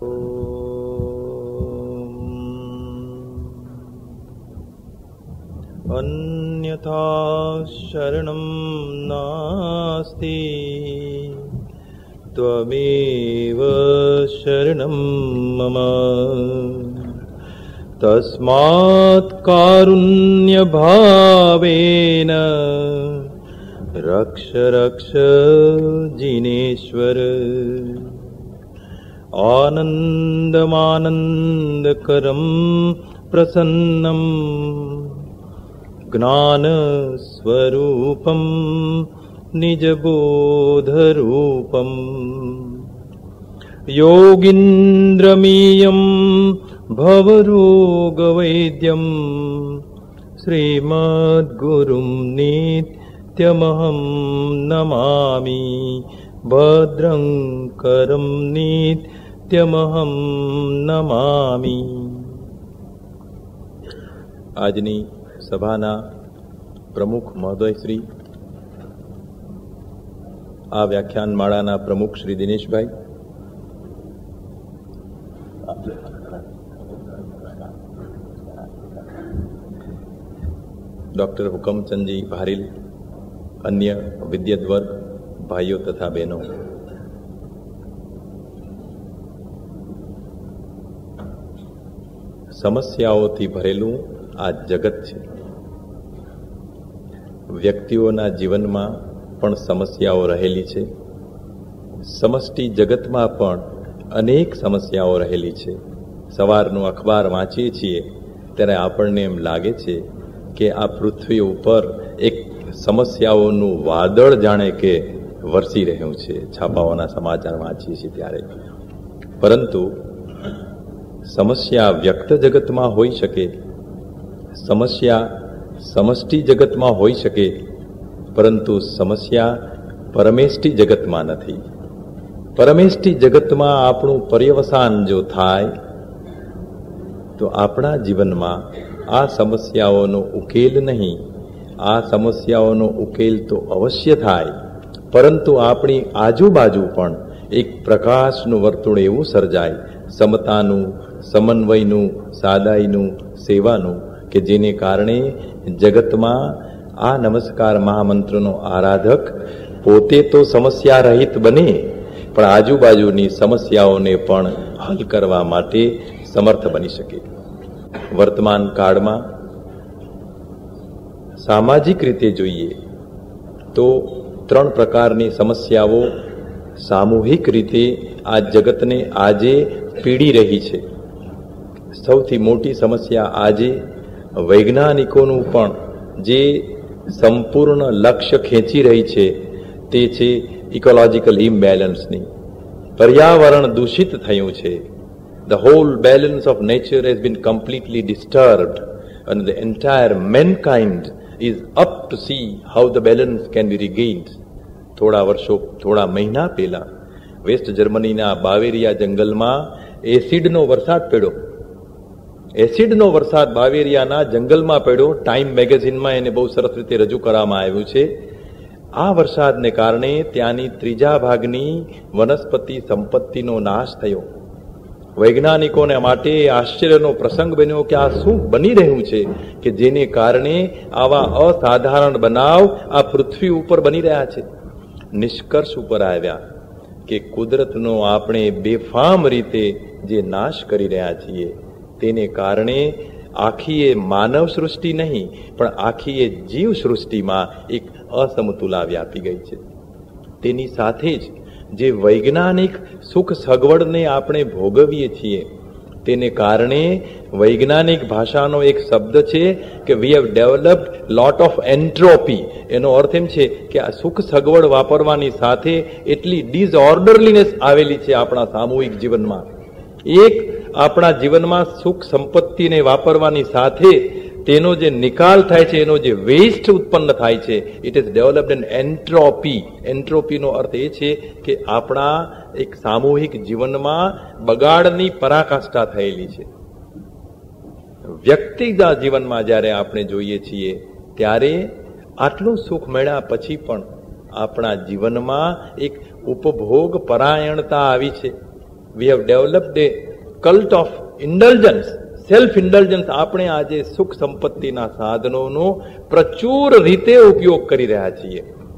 अन्यथा शरणं नास्ति त्वमेव शरणं मम तस्मात् कारुण्यभावेन रक्ष रक्ष जिनेश्वर आनन्दमानन्दकरं प्रसन्नं ज्ञानस्वरूपं निजबोधरूपं योगीन्द्रमीयं भवरोगवैद्यं श्रीमद्गुरुं नित्यमहं नमामि भद्रं करं नित्यमहं नमामि। આજની સભાના પ્રમુખ મહોદય શ્રી, આ વ્યાખ્યાન માળાના પ્રમુખ શ્રી દિનેશભાઈ, ડૉક્ટર હુકમચંદજી ભારીલ, અન્ય વિદ્યત વર્ગ, ભાઈઓ તથા બહેનો, સમસ્યાઓથી ભરેલું આ જગત છે. વ્યક્તિઓના જીવનમાં પણ સમસ્યાઓ રહેલી છે. સમષ્ટિ જગતમાં પણ અનેક સમસ્યાઓ રહેલી છે. સવારનું અખબાર વાંચીએ છીએ ત્યારે આપણને એમ લાગે છે કે આ પૃથ્વી ઉપર એક સમસ્યાઓનું વાદળ જાણે કે વરસી રહ્યું છે. છાપાઓના સમાચાર વાંચીએ છીએ ત્યારે. પરંતુ સમસ્યા વ્યક્ત જગતમાં હોઈ શકે, સમસ્યા સમષ્ટિ જગતમાં હોઈ શકે, પરંતુ સમસ્યા પરમેષ્ટિ જગતમાં નથી. પરમેષ્ટિ જગતમાં આપણું પર્યવસાન જો થાય તો આપણા જીવનમાં આ સમસ્યાઓનો ઉકેલ નહીં, આ સમસ્યાઓનો ઉકેલ તો અવશ્ય થાય, પરંતુ આપણી આજુબાજુ પણ એક પ્રકાશનું વર્તુળ એવું સર્જાય, સમતાનું, સમન્વયનું, સાદાઈનું, સેવાનું, કે જેને કારણે જગતમાં આ નમસ્કાર મહામંત્રનો આરાધક પોતે તો સમસ્યા રહિત બને, પણ આજુબાજુની સમસ્યાઓને પણ હલ કરવા માટે સમર્થ બની શકે. વર્તમાન કાળમાં સામાજિક રીતે જોઈએ તો 3 પ્રકારની સમસ્યાઓ સામૂહિક રીતે આ જગતને આજે પીડી રહી છે. સૌથી મોટી સમસ્યા આજે વૈજ્ઞાનિકોનું પણ જે સંપૂર્ણ લક્ષ્ય ખેંચી રહી છે તે છે ઇકોલોજીકલ ઇમ્બેલેન્સની. પર્યાવરણ દૂષિત થયું છે. The whole balance of nature has been completely disturbed and the entire mankind is up to see how the balance can be regained. થોડા મહિના પહેલા વેસ્ટ જર્મનીના બાવેરિયા જંગલમાં એસિડનો વરસાદ પડ્યો. એસિડનો વરસાદ બાવેરિયાના જંગલમાં પડ્યો. ટાઈમ મેગેઝિનમાં એને બહુ સરસ રીતે રજૂ કરવામાં આવ્યું છે. આ વરસાદને કારણે ત્યાંની 3જા ભાગની વનસ્પતિ સંપત્તિનો નાશ થયો. વૈજ્ઞાનિકોને માટે આશ્ચર્યનો પ્રસંગ બન્યો કે આ શું બની રહ્યું છે કે જેને કારણે આવા અસાધારણ બનાવ આ પૃથ્વી ઉપર બની રહ્યા છે. નિષ્કર્ષ ઉપર આવ્યા કે કુદરતનો આપણે બેફામ રીતે જે નાશ કરી રહ્યા છીએ તેને કારણે આખી એ માનવ સૃષ્ટિ નહીં પણ આખી એ જીવ સૃષ્ટિમાં એક અસમતુલા વ્યાપી ગઈ છે. તેની સાથે જ જે વૈજ્ઞાનિક સુખ સગવડને આપણે ભોગવીએ છીએ તેને કારણે વૈજ્ઞાનિક ભાષાનો એક શબ્દ છે કે we have developed lot of entropy. એનો અર્થ એમ છે કે આ સુખ સગવડ વાપરવાની સાથે એટલી ડિસઓર્ડરલીનેસ આવેલી છે આપણા સામૂહિક જીવનમાં. એક આપણા જીવનમાં સુખ સંપત્તિને વાપરવાની સાથે તેનો જે નિકાલ થાય છે, એનો જે વેસ્ટ ઉત્પન્ન થાય છે, it is developed an entropy. એન્ટ્રોપીનો અર્થ એ છે કે આપણા એક સામૂહિક જીવનમાં બગાડની પરાકાષ્ઠા થયેલી છે. વ્યક્તિગત જીવનમાં જ્યારે આપણે જોઈએ છીએ ત્યારે આટલું સુખ મળ્યા પછી પણ આપણા જીવનમાં એક ઉપભોગ પરાયણતા આવી છે. We have developed a cult of indulgence, self indulgence. આપણે આજે સુખ સંપત્તિના સાધનોનો પ્રચુર રીતે ઉપયોગ કરી રહ્યા છીએ.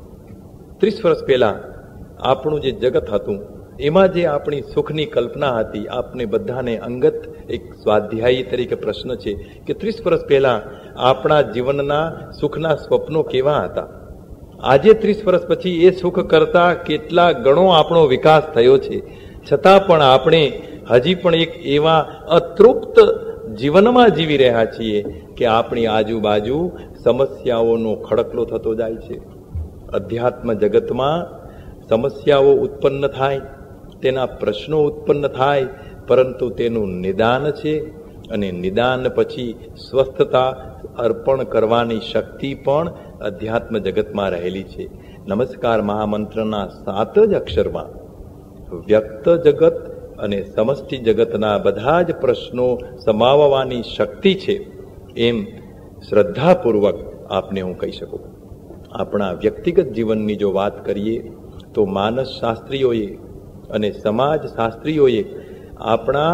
30 વર્ષ પહેલા આપણું જે જગત હતું એમાં જે આપણી સુખની કલ્પના હતી, આપને બધાને અંગત એક સ્વાધ્યાયી તરીકે પ્રશ્ન છે કે 30 વર્ષ પહેલા આપણા જીવનના સુખના સ્વપ્નો કેવા હતા? આજે 30 વર્ષ પછી એ સુખ કરતા કેટલા ગણો આપણો વિકાસ થયો છે. છતાં પણ આપણે હજી પણ એક એવા અતૃપ્ત જીવનમાં જીવી રહ્યા છીએ કે આપણી આજુબાજુ સમસ્યાઓનો ખડકલો થતો જાય છે. અધ્યાત્મ જગતમાં સમસ્યાઓ ઉત્પન્ન થાય, તેના પ્રશ્નો ઉત્પન્ન થાય, પરંતુ તેનું નિદાન છે અને નિદાન પછી સ્વસ્થતા અર્પણ કરવાની શક્તિ પણ અધ્યાત્મ જગતમાં રહેલી છે. નમસ્કાર મહામંત્રના 7 જ અક્ષરમાં વ્યક્ત જગત અને સમષ્ટિ જગતના બધા જ પ્રશ્નો સમાવવાની શક્તિ છે, એમ શ્રદ્ધાપૂર્વક આપને હું કહી શકું. આપણા વ્યક્તિગત જીવનની જો વાત કરીએ તો માનસ શાસ્ત્રીઓએ અને સમાજ શાસ્ત્રીઓએ આપણા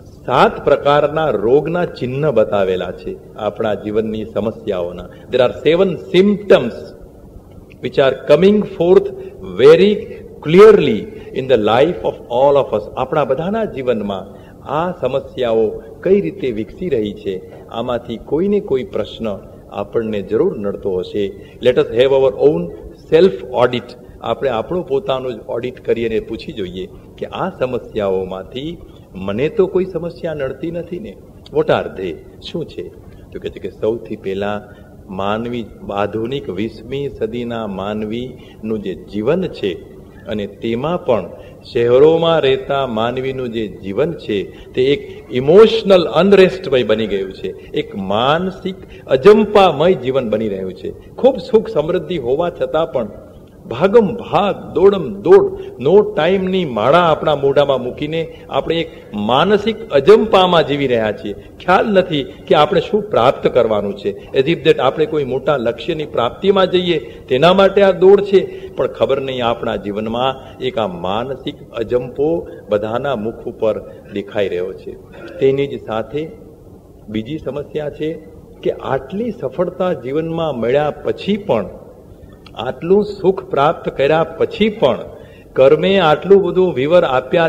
7 પ્રકારના રોગના ચિહ્ન બતાવેલા છે. આપણા જીવનની સમસ્યાઓના there are 7 symptoms which are coming forth very clearly in the life of all of us. આપણા બધાના જીવનમાં આ સમસ્યાઓ કઈ રીતે વિકસી રહી છે, આમાંથી કોઈને કોઈ પ્રશ્ન આપણને જરૂર નડતો હશે. Let us have our own self audit. આપણે આપણું પોતાનું જ ઓડિટ કરીને પૂછી જોઈએ કે આ સમસ્યાઓમાંથી મને તો કોઈ સમસ્યા નડતી નથી ને. What are they? શું છે? તો કહે છે કે સૌથી પહેલા માનવી, આધુનિક 20મી સદીના માનવીનું જે જીવન છે અને તેમાં પણ શહેરોમાં રહેતા માનવીનું જે જીવન છે તે એક ઇમોશનલ અનરેસ્ટમય બની ગયું છે, એક માનસિક અજંપામય જીવન બની રહ્યું છે. ખૂબ સુખ સમૃદ્ધિ હોવા છતાં પણ ભાગમ ભાગ, દોડમ દોડ, નો ટાઈમની માળા આપણા મોઢામાં મૂકીને આપણે એક માનસિક અજંપામાં જીવી રહ્યા છીએ. ખ્યાલ નથી કે આપણે શું પ્રાપ્ત કરવાનું છે. એઝ ઇફ ધેટ આપણે કોઈ મોટા લક્ષ્યની પ્રાપ્તિમાં જઈએ તેના માટે આ દોડ છે, પણ ખબર નહીં આપણા જીવનમાં એક આ માનસિક અજંપો બધાના મુખ ઉપર દેખાઈ રહ્યો છે. તેની જ સાથે બીજી સમસ્યા છે કે આટલી સફળતા જીવનમાં મળ્યા પછી પણ, આટલું સુખ પ્રાપ્ત કર્યા પછી પણ, કર્મે આટલું બધું વિવર આપ્યા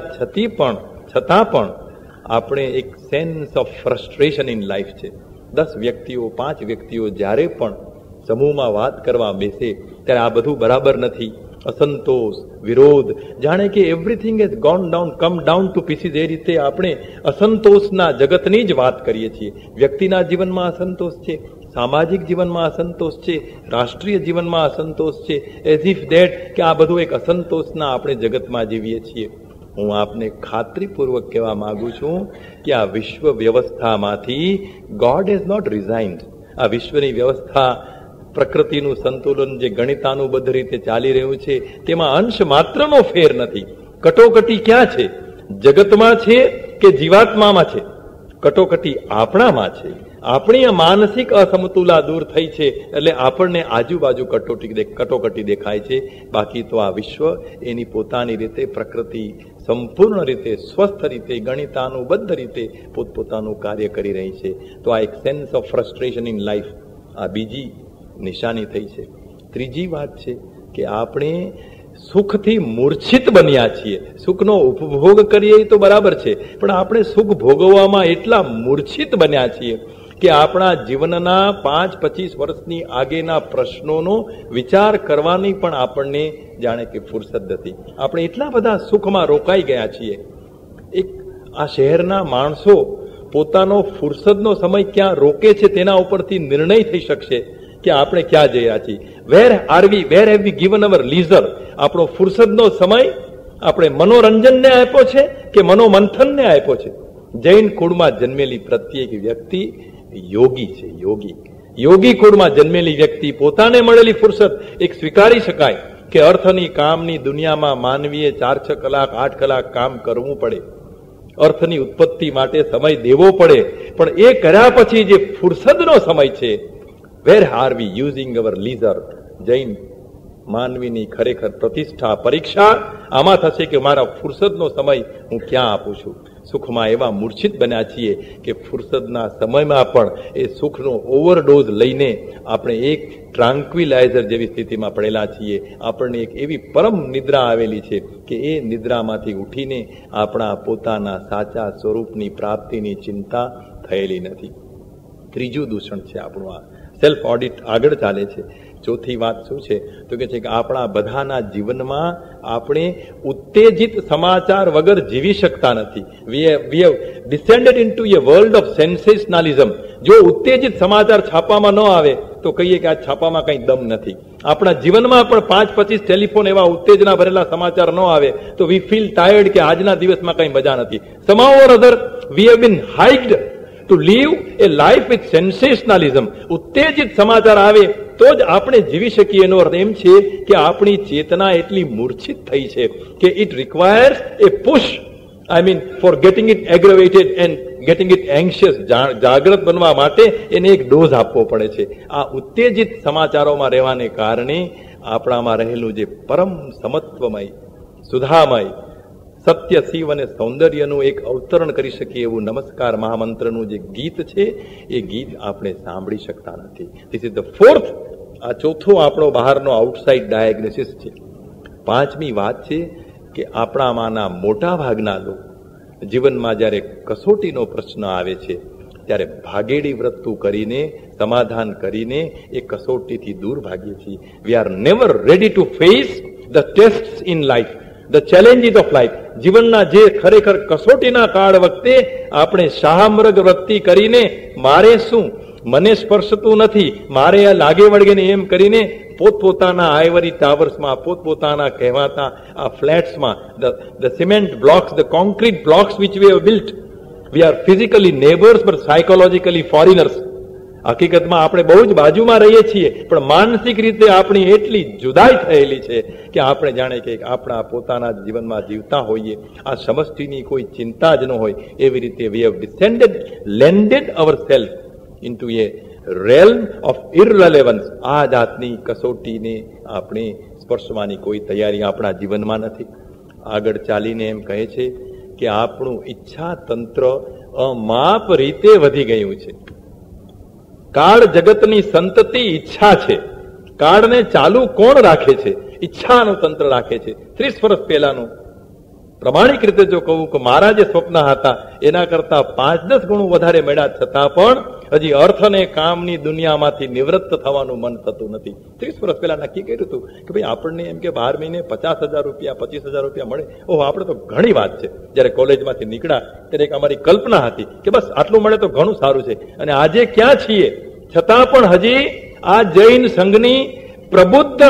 છતાં પણ આપણે એક sense of frustration in life છે. 10 વ્યક્તિઓ 5 વ્યક્તિઓ જ્યારે પણ સમૂહમાં વાત કરવા બેસે ત્યારે આ બધું બરાબર નથી, અસંતોષ, વિરોધ, જાણે કે everything has gone down, come down to pieces. એ રીતે આપણે અસંતોષના જગતની જ વાત કરીએ છીએ. વ્યક્તિના જીવનમાં અસંતોષ છે, સામાજિક જીવનમાં અસંતોષ છે, રાષ્ટ્રીય જીવનમાં અસંતોષ છે. એઝ ઇફ ધેટ કે આ બધું એક અસંતોષના આપણે જગતમાં જીવીએ છીએ. હું આપને ખાતરીપૂર્વક કહેવા માંગુ છું કે આ વિશ્વ વ્યવસ્થામાંથી ગોડ હેઝ નોટ રિઝાઇન્ડ. આ વિશ્વની વ્યવસ્થા, પ્રકૃતિનું સંતુલન જે ગણિતાનુબદ્ધ રીતે ચાલી રહ્યું છે તેમાં અંશ માત્રનો ફેર નથી. કટોકટી ક્યાં છે? જગતમાં છે કે જીવાત્મામાં છે? કટોકટી આપણામાં છે. આપણી આ માનસિક અસમતુલા દૂર થઈ છે એટલે આપણને આજુબાજુ કટોકટી દેખાય છે. બાકી તો આ વિશ્વ એની પોતાની રીતે, પ્રકૃતિ સંપૂર્ણ રીતે, સ્વસ્થ રીતે, ગણિતાનુબદ્ધ રીતે પોતપોતાનું કાર્ય કરી રહી છે. તો આ એક sense of frustration in life, આ બીજી નિશાની થઈ છે. ત્રીજી વાત છે કે આપણે સુખથી મૂર્છિત બન્યા છીએ. સુખનો ઉપભોગ કરીએ તો બરાબર છે, પણ આપણે સુખ ભોગવવામાં એટલા મૂર્છિત બન્યા છીએ કે આપણા જીવનના 5-25 વર્ષની આગેના પ્રશ્નોનો વિચાર કરવાની પણ આપણને જાણે કે ફુરસદ નથી. આપણે એટલા બધા સુખમાં રોકાઈ ગયા છીએ. એક આ શહેરના માણસો પોતાનો ફુરસદનો સમય ક્યાં રોકે છે તેના ઉપરથી નિર્ણય થઈ શકશે કે આપણે ક્યાં જઈ રહ્યા છીએ. Where have we given our leisure? આપણો ફુરસદનો સમય આપણે મનોરંજનને આપ્યો છે કે મનોમંથનને આપ્યો છે? જૈન કુળમાં જન્મેલી પ્રત્યેક વ્યક્તિ યોગી છે. યોગી કુળમાં જન્મેલી વ્યક્તિ પોતાને મળેલી ફુરસદ એક સ્વીકારી શકાય કે અર્થની કામની દુનિયામાં માનવીએ 4-6 કલાક 8 કલાક કામ કરવું પડે, અર્થની ઉત્પત્તિ માટે સમય દેવો પડે, પણ એ કર્યા પછી જે ફુરસદનો સમય છે, where are we using our leisure? Jain માનવીની ખરેખર પ્રતિષ્ઠા પરીક્ષા આમાં થશે કે મારા ફુરસદનો સમય હું ક્યાં આપું છું. સુખમાં એવા મૂર્છિત બન્યા છીએ કે ફુરસદના સમયમાં પણ એ સુખનો ઓવરડોઝ લઈને આપણે એક ટ્રાન્ક્વિલાઇઝર જેવી સ્થિતિમાં પડેલા છીએ. આપણને એક એવી પરમ નિદ્રા આવેલી છે કે એ નિદ્રામાંથી ઉઠીને આપણા પોતાના સાચા સ્વરૂપની પ્રાપ્તિની ચિંતા થયેલી નથી. ત્રીજું દૂષણ છે આપણું આ સેલ્ફ ઓડિટ આગળ ચાલે છે. ચોથી વાત શું છે તો કે છે કે આપણા બધાના જીવનમાં આપણે ઉત્તેજિત સમાચાર વગર જીવી શકતા નથી. We have descended into a world of sensationalism. જો ઉત્તેજિત સમાચાર છાપામાં ન આવે તો કહીએ કે આ છાપામાં કંઈ દમ નથી. આપણા જીવનમાં પણ 5-25 ટેલિફોન એવા ઉત્તેજના ભરેલા સમાચાર ન આવે તો વી ફીલ ટાયર્ડ કે આજના દિવસમાં કંઈ મજા નથી. somehow or other we have been hyped to live a life with sensationalism. ઉત્તેજિત સમાચાર આવે તો જ આપણે જીવી શકીએ. એનો અર્થ એમ છે કે આપણી ચેતના એટલી મૂર્છિત થઈ છે કે it requires a push, for getting it aggravated and getting it anxious. જાગૃત બનવા માટે એને એક ડોઝ આપવો પડે છે. આ ઉત્તેજિત સમાચારોમાં રહેવાને કારણે આપણામાં રહેલું જે પરમ સમત્વમય, સુધામય, સત્ય, શિવ અને સૌંદર્યનું એક અવતરણ કરી શકીએ એવું નમસ્કાર મહામંત્રનું જે ગીત છે એ ગીત આપણે સાંભળી શકતા નથી. This is the fourth. આ ચોથો આપણો બહારનો આઉટસાઇડ ડાયગ્નોસિસ છે. પાંચમી વાત છે કે આપણામાંના મોટા ભાગના લોકો જીવનમાં જ્યારે કસોટીનો પ્રશ્ન આવે છે ત્યારે ભાગેડી વૃત્તું કરીને, સમાધાન કરીને એ કસોટીથી દૂર ભાગીએ છીએ. We are never ready to face the test in life, the challenges of life. જીવનના જે ખરેખર કસોટીના કાળ વખતે આપણે શાહમૃગ વૃત્તિ કરીને મારે શું, મને સ્પર્શતું નથી, મારે આ લાગે વળગે ને એમ કરીને પોતપોતાના આઇવરી ટાવર્સમાં, પોતપોતાના કહેવાતા આ ફ્લેટ્સમાં, the cement blocks, the concrete blocks which we have built, we are physically neighbours but psychologically foreigners. હકીકતમાં આપણે બહુ જ બાજુમાં રહીએ છીએ પણ માનસિક રીતે આપણી એટલી જુદાઈ થયેલી છે કે આપણે જાણે કે આપણા પોતાના જીવનમાં જીવતા હોઈએ, આ સમષ્ટિની કોઈ ચિંતા જ ન હોય. એવી રીતે we have descended, landed our self into a realm of irrelevance. આ જાતની કસોટીને આપણે સ્પર્શવાની કોઈ તૈયારી આપણા જીવનમાં નથી. આગળ ચાલીને એમ કહે છે કે આપણું ઈચ્છા તંત્ર અમાપ રીતે વધી ગયું છે. કાળ જગતની સંતતિ ઈચ્છા છે. કાળને ચાલુ કોણ રાખે છે? ઈચ્છાનું તંત્ર રાખે છે. 30 વર્ષ પહેલાનું પ્રમાણિક રીતે જો કહું કે મારા જે સ્વપ્ન હતા એના કરતા 5-10 ગણું વધારે મળ્યા છતાં પણ હજી અર્થ અને કામની દુનિયામાંથી નિવૃત્ત થવાનું મન થતું નથી. 30 વર્ષ પહેલા નક્કી કર્યું હતું કે ભાઈ આપણને એમ કે 12 મહિને 50,000 રૂપિયા, 25,000 રૂપિયા મળે. ઓહ, આપણે તો ઘણી વાત છે. જયારે કોલેજમાંથી નીકળ્યા ત્યારે એક અમારી કલ્પના હતી કે બસ આટલું મળે તો ઘણું સારું છે. અને આજે ક્યાં છીએ છતાં પણ હજી આ જૈન સંઘની પ્રબુદ્ધ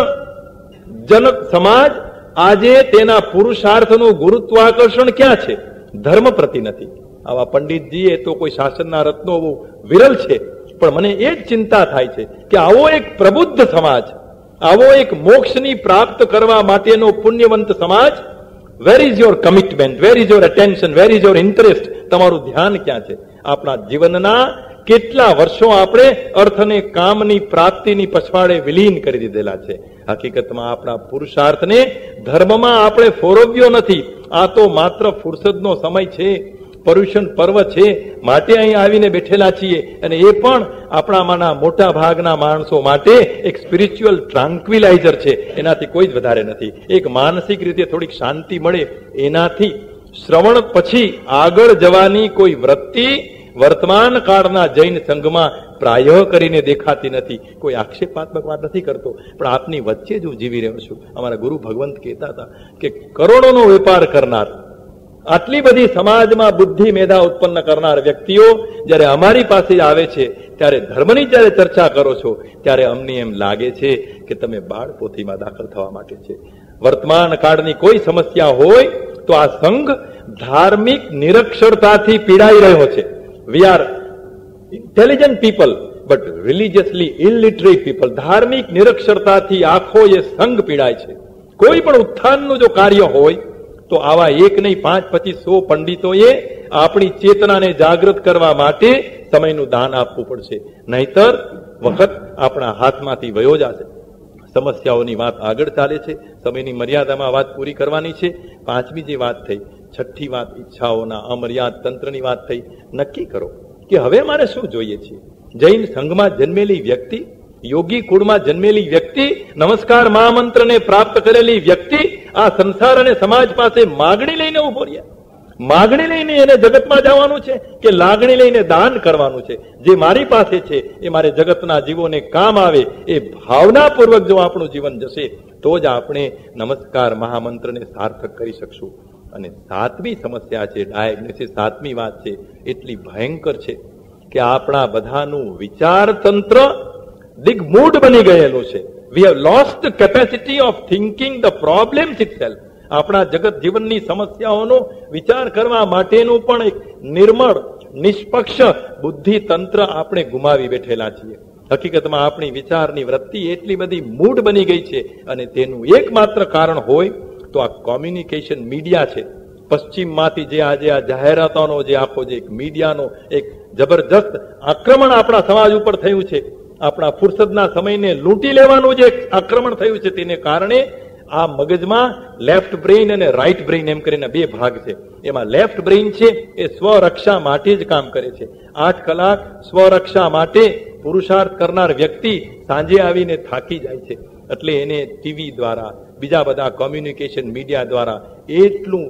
જનક સમાજ આજે તેના પુરુષાર્થનું ગુરુત્વાકર્ષણ ક્યાં છે? ધર્મ પ્રતિ નથી. આવા પંડિતજી એ તો કોઈ શાસનના રત્નો બહુ વિરલ છે, પણ મને એ જ ચિંતા થાય છે કે આવો એક પ્રબુદ્ધ સમાજ, આવો એક મોક્ષની પ્રાપ્ત કરવા માટેનો પુણ્યવંત સમાજ, where is your commitment, where is your attention, where is your interest? તમારું ધ્યાન ક્યાં છે? આપણા જીવનના કેટલા વર્ષો આપણે અર્થ અને કામની પ્રાપ્તિની પછવાડે વિલીન કરી દીધેલા છે. હકીકતમાં આપણા પુરુષાર્થને ધર્મમાં આપણે ફોરવ્યો નથી. આ તો માત્ર ફુરસદનો સમય છે, પર્યુષણ પર્વ છે, માટે અહીં આવીને બેઠેલા છીએ. અને એ પણ આપણામાંના મોટા ભાગના માણસો માટે એક સ્પિરિચ્યુઅલ ટ્રાન્ક્વિલાઇઝર છે, એનાથી કોઈ જ વધારે નથી. એક માનસિક રીતે થોડીક શાંતિ મળે એનાથી. શ્રવણ પછી આગળ જવાની કોઈ વૃત્તિ વર્તમાન કાળના જૈન સંઘમાં પ્રાય કરીને દેખાતી નથી. કોઈ આક્ષેપાત્મક વાત નથી કરતો, પણ આપની વચ્ચે જ હું જીવી રહ્યો છું. અમારા ગુરુ ભગવંત કહેતા હતા કે કરોડોનો વેપાર કરનાર, આટલી બધી સમાજમાં બુદ્ધિ મેધા ઉત્પન્ન કરનાર વ્યક્તિઓ જ્યારે અમારી પાસે આવે છે ત્યારે ધર્મની જ્યારે ચર્ચા કરો છો ત્યારે અમને એમ લાગે છે કે તમે બાળપોથીમાં દાખલ થવા માટે છે. વર્તમાન કાળની કોઈ સમસ્યા હોય તો આ સંઘ ધાર્મિક નિરક્ષરતાથી પીડાઈ રહ્યો છે. We are intelligent people but religiously illiterate people. ધાર્મિક નિરક્ષરતાથી આખો એ સંઘ પીડાય છે. કોઈ પણ ઉત્થાનનું જો કાર્ય હોય તો આવા 1 નહીં 5, 25, 100 પંડિતોએ આપણી ચેતનાને જાગૃત કરવા માટે સમયનું દાન આપવું પડશે, નહીતર વખત આપણા હાથમાંથી વયો જશે. સમસ્યાઓની વાત આગળ ચાલે છે. સમયની મર્યાદામાં વાત પૂરી કરવાની છે. પાંચમી જે વાત થઈ, છઠ્ઠી વાત ઈચ્છાઓના અમર્યાદ તંત્રની વાત થઈ. નક્કી કરો કે હવે મારે શું જોઈએ છે. જૈન સંઘમાં જન્મેલી વ્યક્તિ, યોગી કુળમાં જન્મેલી વ્યક્તિ, નમસ્કાર મહામંત્રને પ્રાપ્ત કરેલી વ્યક્તિ આ સંસાર અને સમાજ પાસે માગણી લઈને ઉભો રહ્યા. માગણી લઈને એને જગતમાં જવાનું છે કે લાગણી લઈને દાન કરવાનું છે? જે મારી પાસે છે એ મારે જગતના જીવોને કામ આવે, એ ભાવનાપૂર્વક જો આપણું જીવન જશે તો જ આપણે નમસ્કાર મહામંત્રને સાર્થક કરી શકશું. અને સાતમી સમસ્યા છે, ડાયગ્નોસિસ, સાતમી વાત છે, એટલી ભયંકર છે કે આપણા બધાનું વિચાર તંત્ર દિગ્મૂઢ બની ગયેલું છે. We have lost the capacity of thinking the problems itself. આપણા જગત જીવનની સમસ્યાઓનો વિચાર કરવા માટેનું પણ એક નિર્મળ, નિષ્પક્ષ બુદ્ધિ તંત્ર આપણે ગુમાવી બેઠેલા છીએ. હકીકતમાં આપણી વિચારની વૃત્તિ એટલી બધી મૂઢ બની ગઈ છે અને તેનું એકમાત્ર કારણ હોય તો આ કોમ્યુનિકેશન મીડિયા છે. પશ્ચિમમાંથી જે આજે આ જાહેરાતોનો જે આખો જે એક મીડિયાનો એક જબરજસ્ત આક્રમણ આપણા સમાજ ઉપર થયું છે, આપણા ફુરસદના સમયને લૂંટી લેવાનું જે આક્રમણ થયું છે, તેને કારણે આ મગજમાં લેફ્ટ બ્રેઇન અને રાઈટ બ્રેઇન એમ કરીને બે ભાગ છે. એમાં લેફ્ટ બ્રેઇન છે એ સ્વરક્ષા માટે જ કામ કરે છે. 8 કલાક સ્વરક્ષા માટે પુરુષાર્થ કરનાર વ્યક્તિ સાંજે આવીને થાકી જાય છે. એટલે એને ટીવી દ્વારા, બીજા બધા કોમ્યુનિકેશન મીડિયા દ્વારા એટલું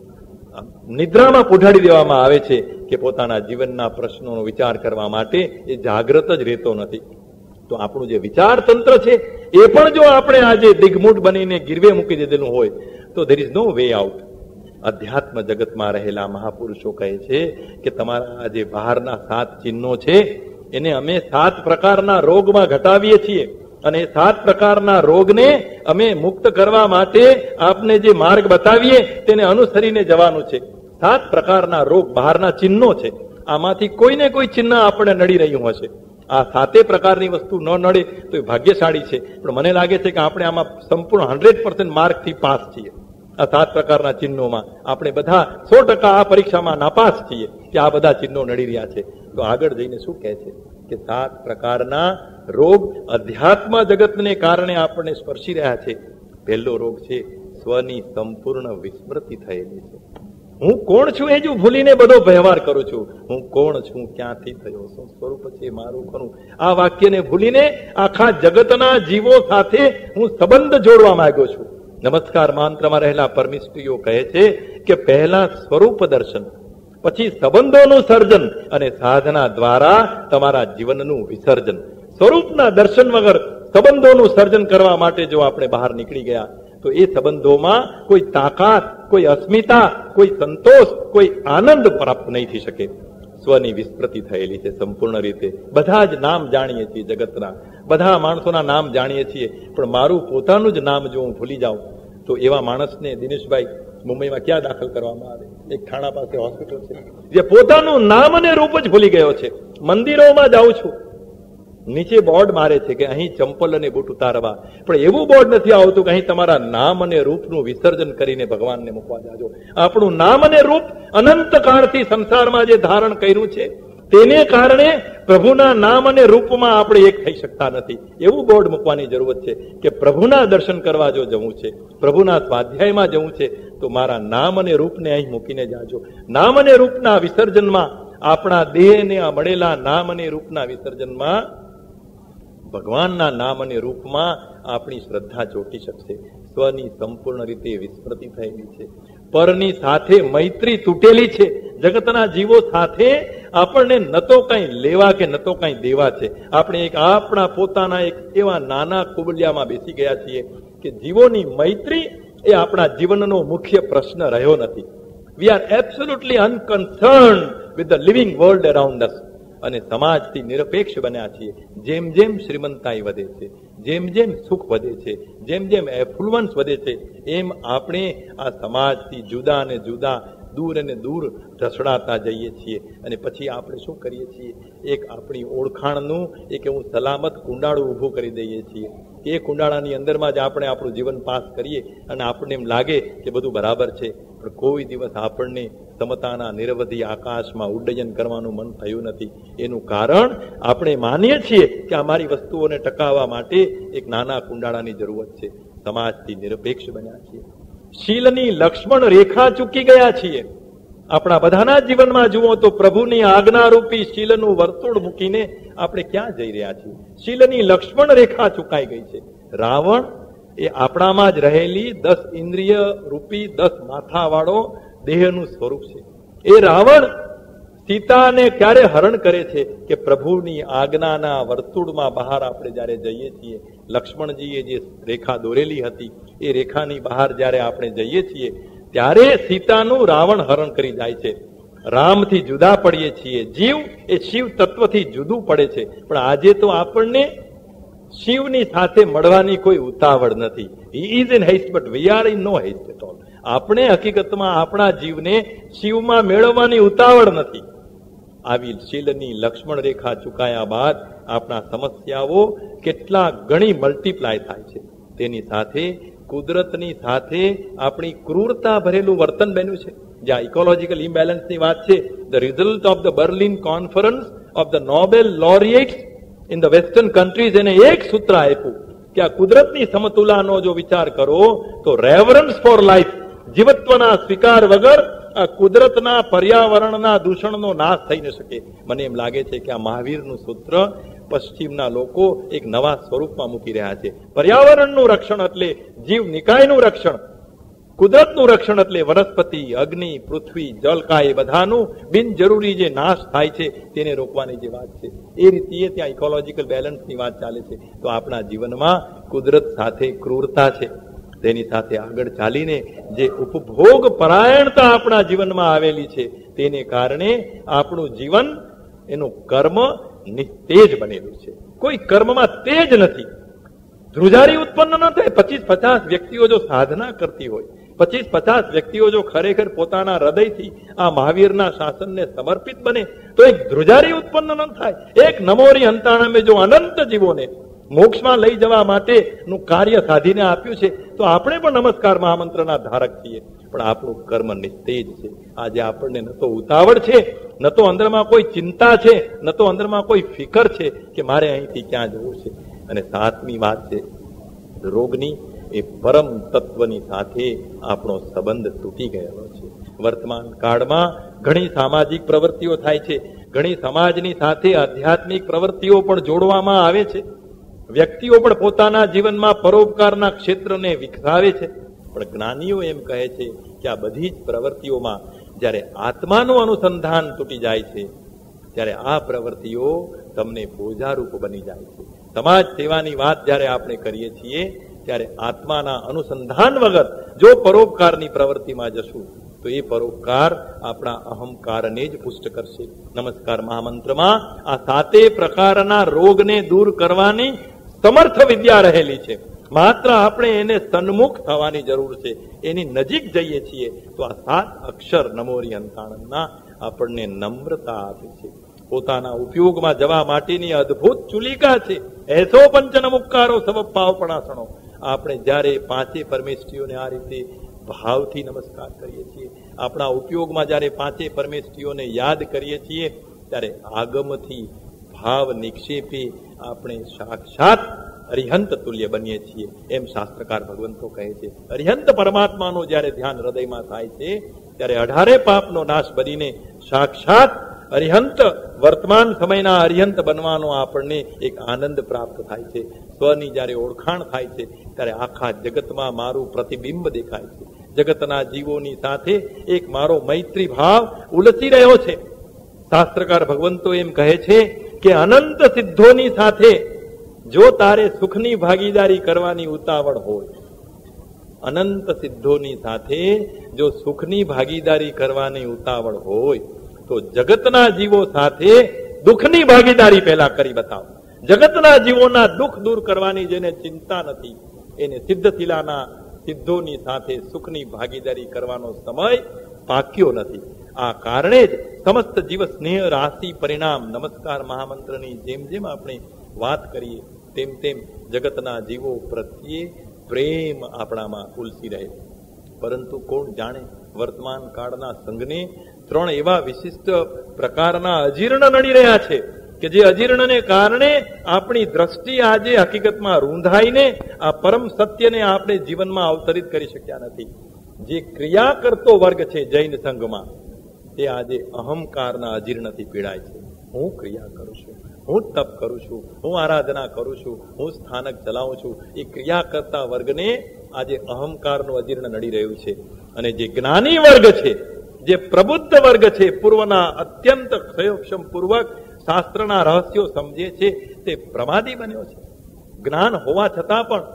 નિદ્રામાં પોઢાડી દેવામાં આવે છે કે પોતાના જીવનના પ્રશ્નોનો વિચાર કરવા માટે એ જાગૃત જ રહેતો નથી. તો આપણું જે વિચાર તંત્ર છે એ પણ જો આપણે આજે દિગ્મૂઢ બનીને ગીરવે મૂકી દીધેલું હોય તો there is no way out. અધ્યાત્મ જગતમાં રહેલા મહાપુરુષો કહે છે કે તમારા આ જે બહારના 7 ચિહ્નો છે એને અમે 7 પ્રકારના રોગમાં ઘટાવીએ છીએ અને 7 પ્રકારના રોગને અમે મુક્ત કરવા માટે આપને જે માર્ગ બતાવીએ તેને અનુસરીને જવાનું છે. 7 પ્રકારના રોગ બહારના ચિહ્નો છે. આમાંથી કોઈને કોઈ ચિહ્ન આપણે નડી રહ્યું હશે. આ 7 પ્રકારની વસ્તુ ન નડે તો એ ભાગ્યશાળી છે. પણ મને લાગે છે કે આપણે આમાં સંપૂર્ણ 100% માર્કથી પાસ છીએ. આ 7 પ્રકારના ચિહ્નોમાં આપણે બધા 100% આ પરીક્ષામાં નાપાસ છીએ કે આ બધા ચિહ્નો નડી રહ્યા છે. તો આગળ જઈને શું કહે છે કે 7 પ્રકારના રોગ અધ્યાત્મ જગતને કારણે આપણને સ્પર્શી રહ્યા છે. પહેલો રોગ છે સ્વની સંપૂર્ણ વિસ્મૃતિ થયેલી છે. હું કોણ છું એ જ ભૂલીને બધો વ્યવહાર કરું છું. હું કોણ છું, ક્યાંથી થયો, શું સ્વરૂપ છે મારું ખરું, આ વાક્યને ભૂલીને આખા જગતના જીવો સાથે હું સંબંધ જોડવા માંગ્યો છું. નમસ્કાર મંત્રમાં રહેલા પરમિષ્ઠીઓ કહે છે કે પહેલા સ્વરૂપ દર્શન, પછી સંબંધોનું સર્જન અને સાધના દ્વારા તમારા જીવનનું વિસર્જન. સ્વરૂપના દર્શન વગર સંબંધોનું સર્જન કરવા માટે જો આપણે બહાર નીકળી ગયા તો એ સંબંધોમાં કોઈ તાકાત, કોઈ અસ્મિતા, કોઈ સંતોષ, કોઈ આનંદ પ્રાપ્ત નહીં થઈ શકે. સ્વની વિસ્મૃતિ થયેલી છે સંપૂર્ણ રીતે. બધા જ નામ જાણીએ છીએ, જગતના બધા માણસોના નામ જાણીએ છીએ, પણ મારું પોતાનું જ નામ જો હું ભૂલી જાઉં તો એવા માણસને દિનેશભાઈ મુંબઈમાં ક્યાં દાખલ કરવામાં આવે? એક થાણા પાસે હોસ્પિટલ છે જે પોતાનું નામ અને રૂપ જ ભૂલી ગયો છે. મંદિરોમાં જાઉં છું, નીચે બોર્ડ મારે છે કે અહીં ચંપલ અને બૂટ ઉતારવા, પણ એવું બોર્ડ નથી આવતું કે અહીં તમારા નામ અને રૂપનું વિસર્જન કરીને ભગવાનને મૂકવા જાજો. આપણું નામ અને રૂપ અનંત કાળથી સંસારમાં જે ધારણ કર્યું છે તેને કારણે પ્રભુના નામ અને રૂપમાં આપણે એક થઈ શકતા નથી. એવું બોર્ડ મૂકવાની જરૂરત છે કે પ્રભુના દર્શન કરવા જો જવું છે, પ્રભુના સ્વાધ્યાયમાં જવું છે તો મારા નામ અને રૂપને અહીં મૂકીને જાજો. નામ અને રૂપના વિસર્જનમાં, આપણા દેહને મળેલા નામ અને રૂપના વિસર્જનમાં ભગવાનના નામ અને રૂપમાં આપણી શ્રદ્ધા ચોંટી શકશે. સ્વની સંપૂર્ણ રીતે વિસ્મૃતિ થયેલી છે. પરની સાથે મૈત્રી તૂટેલી છે. જગતના જીવો સાથે આપણને ન તો કંઈ લેવા કે ન તો કંઈ દેવા છે. આપણે એક આપણા પોતાના એક એવા નાના કુબલિયામાં બેસી ગયા છીએ કે જીવોની મૈત્રી એ આપણા જીવનનો મુખ્ય પ્રશ્ન રહ્યો નથી. We are absolutely unconcerned with the living world around us. અને સમાજથી નિરપેક્ષ બન્યા છીએ. જેમ જેમ શ્રીમંતાઈ વધે છે, જેમ જેમ સુખ વધે છે, જેમ જેમ એફ્લુઅન્સ વધે છે, એમ આપણે આ સમાજથી જુદા અને જુદા, દૂર અને દૂર ઢસડાતા જઈએ છીએ. અને પછી આપણે શું કરીએ છીએ? એક આપણી ઓળખાણનું એક એવું સલામત કુંડાળું ઊભું કરી દઈએ છીએ. એ કુંડાળાની અંદરમાં જ આપણે આપણું જીવન પાસ કરીએ અને આપણને એમ લાગે કે બધું બરાબર છે. પણ કોઈ દિવસ આપણને સમતાના નિરવધિ આકાશમાં ઉડ્ડયન કરવાનું મન થયું નથી. એનું કારણ આપણે માનીએ છીએ કે અમારી વસ્તુઓને ટકાવવા માટે એક નાના કુંડાળાની જરૂરત છે. સમાજથી નિરપેક્ષ બન્યા છીએ. શીલની લક્ષ્મણ રેખા ચૂકી ગયા છીએ. આપણા બધાના જીવનમાં જુઓ તો પ્રભુની આજ્ઞારૂપી શીલનું વર્તુળ મૂકીને આપણે ક્યાં જઈ રહ્યા છીએ? શીલની લક્ષ્મણ રેખા ચૂકાઈ ગઈ છે. રાવણ એ આપણામાં જ રહેલી 10 ઇન્દ્રિય રૂપી 10 માથાવાળો દેહનું સ્વરૂપ છે. એ રાવણ સીતાને ક્યારે હરણ કરે છે કે પ્રભુની આજ્ઞાના વર્તુળમાં બહાર આપણે જ્યારે જઈએ છીએ, લક્ષ્મણજીએ જે રેખા દોરેલી હતી એ રેખાની બહાર જ્યારે આપણે જઈએ છીએ ત્યારે સીતાનું રાવણ હરણ કરી જાય છે. રામથી જુદા પડીએ છીએ. જીવ એ શિવ તત્વથી જુદું પડે છે. પણ આજે તો આપણને શિવની સાથે મળવાની કોઈ ઉતાવળ નથી. He is in haste but we are in no haste at all. આપણે હકીકતમાં આપણા જીવને શિવમાં મેળવવાની ઉતાવળ નથી. આવી શીલની લક્ષ્મણ રેખા ચૂકાયા બાદ આપણા સમસ્યાઓ કેટલા ગણી મલ્ટીપ્લાય થાય છે. તેની સાથે કુદરતની સાથે આપણી ક્રૂરતા ભરેલું વર્તન બન્યું છે. જ્યાં ઇકોલોજીકલ ઇમ્બેલેન્સની વાત છે, the result of the Berlin conference of the Nobel laureates in the western countries એને એક સૂત્ર આપ્યું કે આ કુદરતની સમતુલાનો જો વિચાર કરો તો રેવરન્સ ફોર લાઈફ, જીવત્વના સ્વીકાર વગર આ કુદરતના પર્યાવરણના દૂષણનો નાશ થઈ ન શકે. મને એમ લાગે છે કે આ મહાવીરનું સૂત્ર પશ્ચિમના લોકો એક નવા સ્વરૂપમાં મૂકી રહ્યા છે. પર્યાવરણનું રક્ષણ એટલે જીવ નિકાયનું રક્ષણ, કુદરતનું રક્ષણ એટલે વનસ્પતિ, અગ્નિ, પૃથ્વી, જલકાય એ બધાનું બિનજરૂરી જે નાશ થાય છે તેને રોકવાની જે વાત છે એ રીતે ત્યાં ઇકોલોજીકલ બેલેન્સની વાત ચાલે છે. તો આપણા જીવનમાં કુદરત સાથે ક્રૂરતા છે. તેની સાથે આગળ ચાલીને જે ઉપભોગ પરાયણતા આપણા જીવનમાં આવેલી છે તેને કારણે આપણું જીવન એનું કર્મ નિસ્તેજ બનેલું છે. કોઈ કર્મમાં તેજ નથી. ધ્રુજારી ઉત્પન્ન ન થાય. 25-50 વ્યક્તિઓ જો સાધના કરતી હોય, 25-50 વ્યક્તિઓ જો ખરેખર પોતાના હૃદયથી આ મહાવીરના શાસનને સમર્પિત બને તો એક ધ્રુજારી ઉત્પન્ન ન થાય. એક નમોરી અંતાણમે જો અનંત જીવોને મોક્ષમાં લઈ જવા માટેનું કાર્ય સાધીને આપ્યું છે તો આપણે પણ નમસ્કાર મહામંત્રના ધારક છીએ. પણ આપણું કર્મ નિસ્તેજ છે. આજે આપણને ન તો ઉતાવળ છે, ન તો અંદરમાં કોઈ ચિંતા છે, ન તો અંદરમાં કોઈ ફિકર છે કે મારે અહીંથી ક્યાં જવું છે. અને 7મી વાત છે રોગની. એ પરમ તત્વની સાથે આપણો સંબંધ તૂટી ગયેલો છે. વર્તમાન કાળમાં ઘણી સામાજિક પ્રવૃત્તિઓ થાય છે, ઘણી સમાજની સાથે આધ્યાત્મિક પ્રવૃત્તિઓ પણ જોડવામાં આવે છે. વ્યક્તિઓ પણ પોતાના જીવનમાં પરોપકારના ક્ષેત્રને વિકસાવે છે. પણ જ્ઞાનીઓ એમ કહે છે કે આ બધી જ પ્રવૃત્તિઓમાં જ્યારે આત્માનું અનુસંધાન તૂટી જાય છે ત્યારે આ પ્રવૃત્તિઓ તમને બોજારૂપ બની જાય છે. સમાજ સેવાની વાત જ્યારે આપણે કરીએ છીએ ત્યારે આત્માના અનુસંધાન વગર જો પરોપકારની પ્રવૃત્તિમાં જશું તો એ પરોપકાર આપણા અહંકારને જ પુષ્ટ કરશે. નમસ્કાર મહામંત્રમાં આ 7 પ્રકારના રોગને દૂર કરવાની સમર્થ વિદ્યા રહેલી છે. માત્ર આપણે એને સન્મુખ થવાની જરૂર છે. એની નજીક જઈએ છીએ તો આ 7 અક્ષર નમોરી અંતાણના આપણને નમ્રતા આપે છે. પોતાના ઉપયોગમાં જવા માટેની અદભુત ચુલિકા છે. એસો પંચન મુક્કારો સબ પાવપણાસણો. આપણે જ્યારે 5 પરમેષ્ઠીઓને આ રીતે ભાવથી નમસ્કાર કરીએ છીએ, આપણા ઉપયોગમાં જ્યારે 5 પરમેષ્ઠીઓને યાદ કરીએ છીએ ત્યારે આગમથી ભાવ નિક્ષેપે આપણે સાક્ષાત અરિહંત તુલ્ય બનીએ છીએ. એમ શાસ્ત્રકાર ભગવંતો કહે છે. અરિહંત પરમાત્માનું જ્યારે ધ્યાન હૃદયમાં થાય છે ત્યારે 18 પાપનો નાશ બનીને સાક્ષાત અરિહંત, વર્તમાન સમયના અરિહંત બનવાનો આપણને એક આનંદ પ્રાપ્ત થાય છે. સ્વની જ્યારે ઓળખાણ થાય છે ત્યારે આખા જગતમાં મારું પ્રતિબિંબ દેખાય છે. જગતના જીવોની સાથે એક મારો મૈત્રી ભાવ ઉલસી રહ્યો છે. શાસ્ત્રકાર ભગવંતો એમ કહે છે કે અનંત સિદ્ધોની સાથે જો તારે સુખની ભાગીદારી કરવાની ઉતાવળ હોય, અનંત સિદ્ધોની સાથે જો સુખની ભાગીદારી કરવાની ઉતાવળ હોય તો જગતના જીવો સાથે દુઃખની ભાગીદારી પહેલા કરી બતાવો. જગતના જીવોના દુઃખ દૂર કરવાની જેને ચિંતા નથી એને સિદ્ધશિલાના સિદ્ધોની સાથે સુખની ભાગીદારી કરવાનો સમય પાક્યો નથી. આ કારણે જ સમસ્ત જીવ સ્નેહ રાશિ પરિણામ નમસ્કાર મહામંત્રની જેમ જેમ આપણે વાત કરીએ તેમ તેમ જગતના જીવો પ્રત્યે પ્રેમ આપણામાં ઉલસી રહે. પરંતુ કોણ જાણે વર્તમાન કાળના સંઘને ત્રણ એવા વિશિષ્ટ પ્રકારના અજીર્ણ નડી રહ્યા છે કે જે અજીર્ણને કારણે આપણી દ્રષ્ટિ આજે હકીકતમાં રૂંધાઈને આ પરમ સત્યને આપણે જીવનમાં અવતરિત કરી શક્યા નથી. જે ક્રિયા કરતો વર્ગ છે જૈન સંઘમાં, તે આજે અહંકારના અજીર્ણથી પીડાય છે. હું ક્રિયા કરું છું, હું તપ કરું છું, હું આરાધના કરું છું, હું સ્થાનક ચલાવું છું, એ ક્રિયા કરતા વર્ગને આજે અહંકારનું અજીર્ણ નડી રહ્યું છે. અને જે જ્ઞાની વર્ગ છે, જે પ્રબુદ્ધ વર્ગ છે, પૂર્વના અત્યંત ક્ષયક્ષમ પૂર્વક શાસ્ત્રના રહસ્યો સમજે છે, તે પ્રમાદી બન્યો છે. જ્ઞાન હોવા છતાં પણ,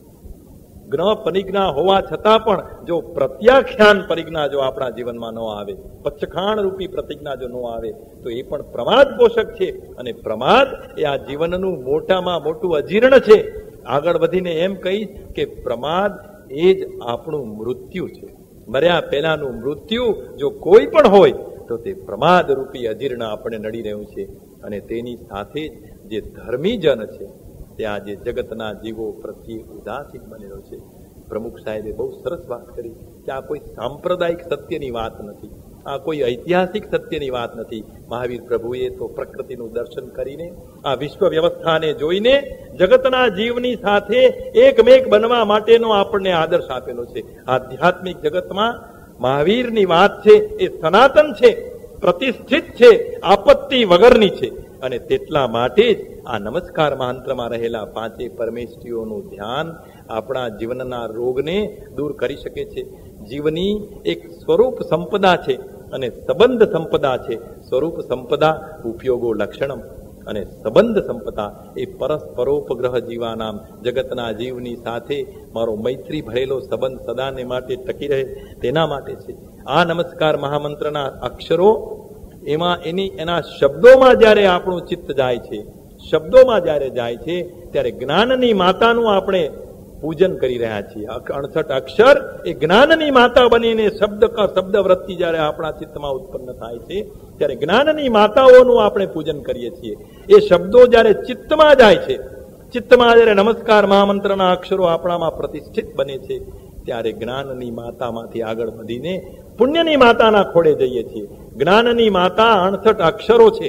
જ્ઞ પરિજ્ઞા હોવા છતાં પણ જો પ્રત્યાખ્યાન પરિજ્ઞા જો આપણા જીવનમાં ન આવે, પક્ષખાણ રૂપી પ્રતિજ્ઞા જો ન આવે, તો એ પણ પ્રમાદ પોષક છે. અને પ્રમાદ એ આ જીવનનું મોટામાં મોટું અજીર્ણ છે. આગળ વધીને એમ કહીશ કે પ્રમાદ એ જ આપણું મૃત્યુ છે. મર્યા પહેલાનું મૃત્યુ જો કોઈ પણ હોય તો તે પ્રમાદ રૂપી અજીર્ણ આપણે નડી રહ્યું છે. અને તેની સાથે જ જે ધર્મીજન છે તે આજે જગતના જીવો પ્રત્યે ઉદાસીન બનેલો છે. પ્રમુખ સાહેબે બહુ સરસ વાત કરી કે આ કોઈ સાંપ્રદાયિક સત્યની વાત નથી, આ કોઈ ઐતિહાસિક સત્યની વાત નથી. મહાવીર પ્રભુએ તો પ્રકૃતિનું દર્શન કરીને, આ વિશ્વ વ્યવસ્થાને જોઈને જગતના જીવની સાથે એકમેક બનવા માટેનો આપણને આદર્શ આપેલો છે. આધ્યાત્મિક જગતમાં મહાવીરની વાત છે એ સનાતન છે, પ્રતિષ્ઠિત છે, આપત્તિ વગરની છે. અને તેટલા માટે જ આ નમસ્કાર મંત્રમાં રહેલા પાંચે પરમેષ્ઠીઓનું ધ્યાન આપણા જીવનના રોગને દૂર કરી શકે છે. જીવની એક સ્વરૂપ સંપદા છે અને સંબંધ સંપદા છે. સ્વરૂપ સંપદા ઉપયોગો લક્ષણમ, અને સંબંધ સંપદા એ પરસ્પરોપગ્રહ જીવાનામ, જગતના જીવની સાથે મારો મૈત્રી ભરેલો સંબંધ સદાને માટે ટકી રહે તેના માટે છે. આ નમસ્કાર મહામંત્રના અક્ષરો, એમાં એના શબ્દોમાં જ્યારે આપણું ચિત્ત જાય છે, શબ્દોમાં જ્યારે જાય છે, ત્યારે જ્ઞાનની માતાનું આપણે પૂજન કરી રહ્યા છીએ. 68 અક્ષર એ જ્ઞાનની માતા બનીને શબ્દ વૃત્તિ જ્યારે આપણા ચિત્તમાં ઉત્પન્ન થાય છે, ત્યારે જ્ઞાનની માતાઓનું આપણે પૂજન કરીએ છીએ. એ શબ્દો જ્યારે ચિત્તમાં જાય છે, ચિત્તમાં જ્યારે નમસ્કાર મહામંત્રના અક્ષરો આપણામાં પ્રતિષ્ઠિત બને છે, ત્યારે જ્ઞાનની માતામાંથી આગળ વધીને પુણ્યની માતાના ખોળે જઈએ છીએ. જ્ઞાનની માતા 68 અક્ષરો છે.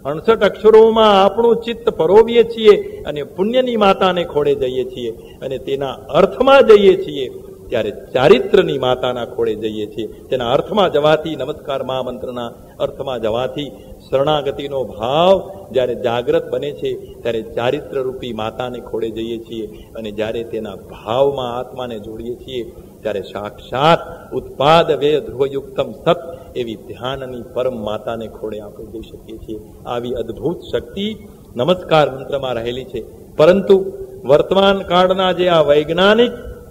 68 અક્ષરોમાં આપણું ચિત્ત પરોવીએ છીએ અને પુણ્યની માતાને ખોળે જઈએ છીએ. અને તેના અર્થમાં જઈએ છીએ ત્યારે ચારિત્રની માતાના ખોળે જઈએ છીએ. તેના અર્થમાં જવાથી, નમસ્કાર મહામંત્રના અર્થમાં જવાથી શરણાગતિનો ભાવ જ્યારે જાગૃત બને છે, ત્યારે ચારિત્ર રૂપી માતાને ખોળે જઈએ છીએ. અને જ્યારે તેના ભાવમાં આત્માને જોડીએ છીએ, ત્યારે સાક્ષાત ઉત્પાદ વેય ધ્રુવયુક્તમ સત એવી ધ્યાનની પરમ માતાને ખોળે આપણે જઈ શકીએ છીએ. આવી અદ્ભુત શક્તિ નમસ્કાર મંત્રમાં રહેલી છે. પરંતુ વર્તમાન કાળના જે આ વૈજ્ઞાનિક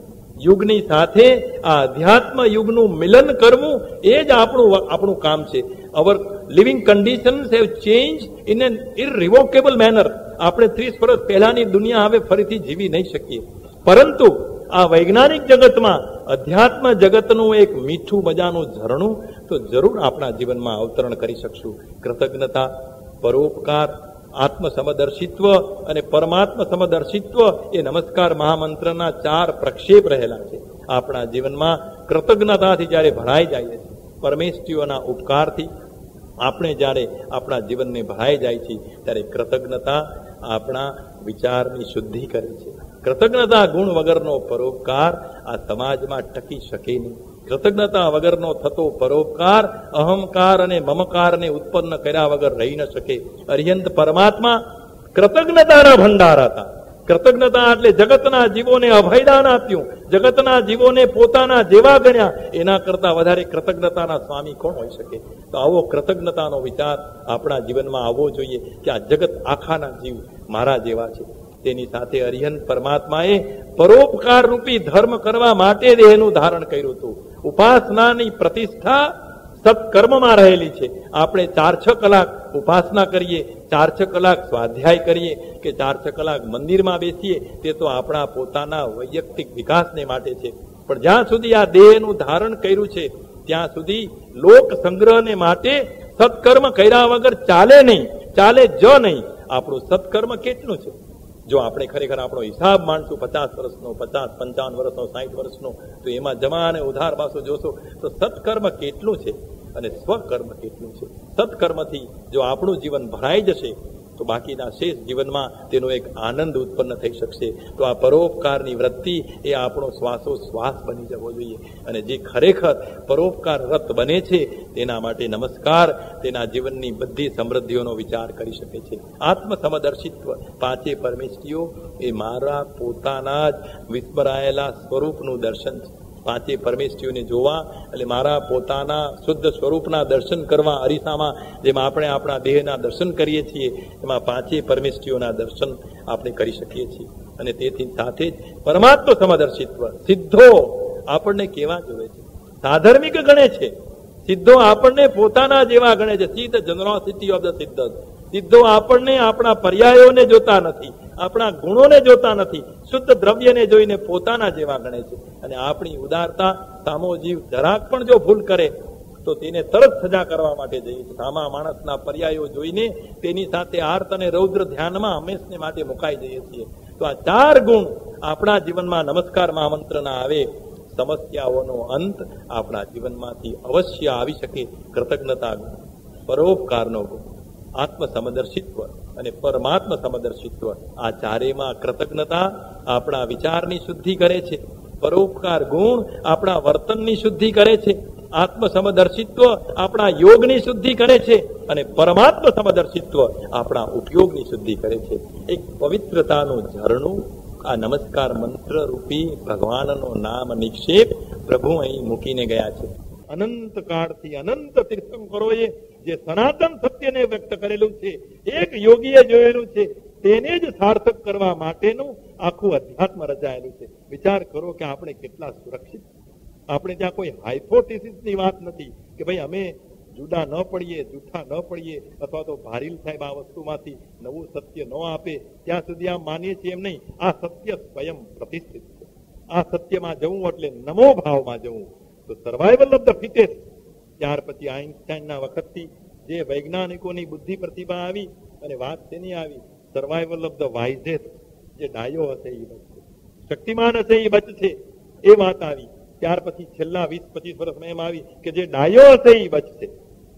યુગની સાથે આ અધ્યાત્મ યુગનું મિલન કરવું એ જ આપણું કામ છે. Our living conditions have change in an irrevocable manner. આપણે 30 વર્ષ પહેલાની દુનિયા હવે ફરીથી જીવી નહીં શકીએ. પરંતુ આ વૈજ્ઞાનિક જગતમાં અધ્યાત્મ જગતનું એક મીઠું મજાનું ઝરણું તો જરૂર આપણા જીવનમાં અવતરણ કરી શકશું. કૃતજ્ઞતા, પરોપકાર, આત્મ સમદર્શિત્વ અને પરમાત્મ સમદર્શિત્વ એ નમસ્કાર મહામંત્રના 4 પ્રક્ષેપ રહેલા છે. આપણા જીવનમાં કૃતજ્ઞતાથી જ્યારે ભરાઈ જાય છે, પરમેષ્ઠીઓના ઉપકારથી આપણે જ્યારે આપણા જીવનને ભરાઈ જાય છે, ત્યારે કૃતજ્ઞતા આપણા વિચારની શુદ્ધિ કરે છે. કૃતજ્ઞતા ગુણ વગરનો પરોપકાર આ સમાજમાં ટકી શકે નહીં. કૃતજ્ઞતા વગરનો થતો પરોપકાર અહંકાર અને મમકારને ઉત્પન્ન કર્યા વગર રહી ન શકે. અર્યંત પરમાત્મા કૃતજ્ઞતાના ભંડાર હતા. કૃતજ્ઞતા એટલે જગતના જીવોને અભયદાન આપ્યું, જગતના જીવોને પોતાના જેવા ગણ્યા. એના કરતા વધારે કૃતજ્ઞતાના સ્વામી કોણ હોઈ શકે? તો આવો કૃતજ્ઞતાનો વિચાર આપણા જીવનમાં આવવો જોઈએ કે આ જગત આખાના જીવ મારા જેવા છે. તેની સાથે અરિહંત પરમાત્માએ પરોપકાર રૂપી ધર્મ કરવા માટે દેહનું ધારણ કર્યું હતું. ઉપાસનાની પ્રતિષ્ઠા સત્કર્મમાં રહેલી છે. આપણે 4-6 કલાક ઉપાસના કરીએ, 4-6 કલાક સ્વાધ્યાય કરીએ કે 4-6 કલાક મંદિરમાં બેસીએ, તે તો આપણા પોતાના વૈયક્તિક વિકાસને માટે છે. પણ જ્યાં સુધી આ દેહનું ધારણ કર્યું છે, ત્યાં સુધી લોક સંગ્રહને માટે સત્કર્મ કર્યા વગર ચાલે નહીં, ચાલે જ નહીં. આપણું સત્કર્મ કેટલું છે? જો આપણે ખરેખર આપણો હિસાબ માનશું 50 વર્ષનો, 50, 55 વર્ષનો, 60 વર્ષનો, તો એમાં જમા અને ઉધાર પાછો જોશો તો સત્કર્મ કેટલું છે અને સ્વકર્મ કેટલું છે. સત્કર્મથી જો આપણું જીવન ભરાઈ જશે તો બાકીના શેષ જીવનમાં તેનો એક આનંદ ઉત્પન્ન થઈ શકશે. તો આ પરોપકારની વૃત્તિ એ આપણો શ્વાસોશ્વાસ બની જવો જોઈએ. અને જે ખરેખર પરોપકાર રત બને છે તેના માટે નમસ્કાર તેના જીવનની બધી સમૃદ્ધિઓનો વિચાર કરી શકે છે. આત્મસમદર્શિત્વ, પાંચે પરમેષ્ઠીઓ એ મારા પોતાના જ વિસ્મરાયેલા સ્વરૂપનું દર્શન છે. પાંચે પરમેષ્ઠીઓને જોવા એટલે મારા પોતાના શુદ્ધ સ્વરૂપના દર્શન કરવા અરીસામાં જેમાં આપણે આપણા દેહના દર્શન કરીએ છીએ એમાં પાંચે પરમેષ્ઠીઓના દર્શન આપણે કરી શકીએ છીએ. અને તેથી સાથે જ પરમાત્મ સમદર્શિત્વ, સિદ્ધો આપણને કેવા જોવે છે, સાધર્મિક ગણે છે. સિદ્ધો આપણને પોતાના જેવા ગણે છે. See the generosity of the Siddha. સિદ્ધો આપણને આપણા પર્યાયોને જોતા નથી, આપણા ગુણોને જોતા નથી, શુદ્ધ દ્રવ્યને જોઈને પોતાના જેવા ગણે છે. અને આપણી ઉદારતા સામો જીવ જરાક પણ જો ભૂલ કરે તો તેને તરત સજા કરવા માટે જઈએ છીએ. સામા માણસના પર્યાયો જોઈને તેની સાથે આર્ત અને રૌદ્ર ધ્યાનમાં હંમેશને માટે મુકાઈ જઈએ છીએ. તો આ 4 ગુણ આપણા જીવનમાં નમસ્કાર મહામંત્રના આવે, સમસ્યાઓનો અંત આપણા જીવનમાંથી અવશ્ય આવી શકે. કૃતજ્ઞતા ગુણ, પરોપકારનો ગુણ, આત્મસમદર્શિત્વ અને પરમાત્મ સમદર્શિત્વ, આ ચારેમાં કૃતજ્ઞતા આપણા વિચારની શુદ્ધિ કરે છે, પરોપકાર ગુણ આપણા વર્તનની શુદ્ધિ કરે છે, આત્મસમદર્શિત્વ આપણા યોગની શુદ્ધિ કરે છે અને પરમાત્મ સમદર્શિત્વ આપણા ઉપયોગની શુદ્ધિ કરે છે. એક પવિત્રતાનું ઝરણું આ નમસ્કાર મંત્ર રૂપી ભગવાનનો નામ નિક્ષેપ પ્રભુ અહીં મૂકીને ગયા છે. અનંત કાળથી અનંત તીર્થંકરોએ જે સનાતન સત્યને વ્યક્ત કરેલું છે, એક યોગીએ જોયેલું છે, તેને જ સાર્થક કરવા માટેનું આખું અધ્યાત્મ રચાયેલું છે. વિચાર કરો કે આપણે કેટલા સુરક્ષિત. આપણે ત્યાં કોઈ હાઇપોથેસિસની વાત નથી કે ભાઈ અમે જુદા ન પડીએ, જૂઠા ન પડીએ, અથવા તો ભારીલ સાહેબ આ વસ્તુમાંથી નવું સત્ય ન આપે ત્યાં સુધી આમ માનીએ છીએ એમ નહીં. આ સત્ય સ્વયં પ્રતિષ્ઠિત છે. આ સત્યમાં જવું એટલે નમો ભાવમાં જવું. તો સર્વાઈવલ ઓફ ધ ફિટેસ્ટ. ત્યાર પછી આઈન્સ્ટાઈનના વખતથી જે વૈજ્ઞાનિકોની બુદ્ધિ પ્રતિભા આવી અને વાત તેની આવી, સર્વાઈવલ ઓફ ધ વાઇઝેસ્ટ. જે ડાયો હશે એ બચશે, શક્તિમાન હશે એ બચશે, એ વાત આવી. ત્યાર પછી છેલ્લા 20-25 વર્ષમાં એમ આવી કે જે ડાયો હશે એ બચશે.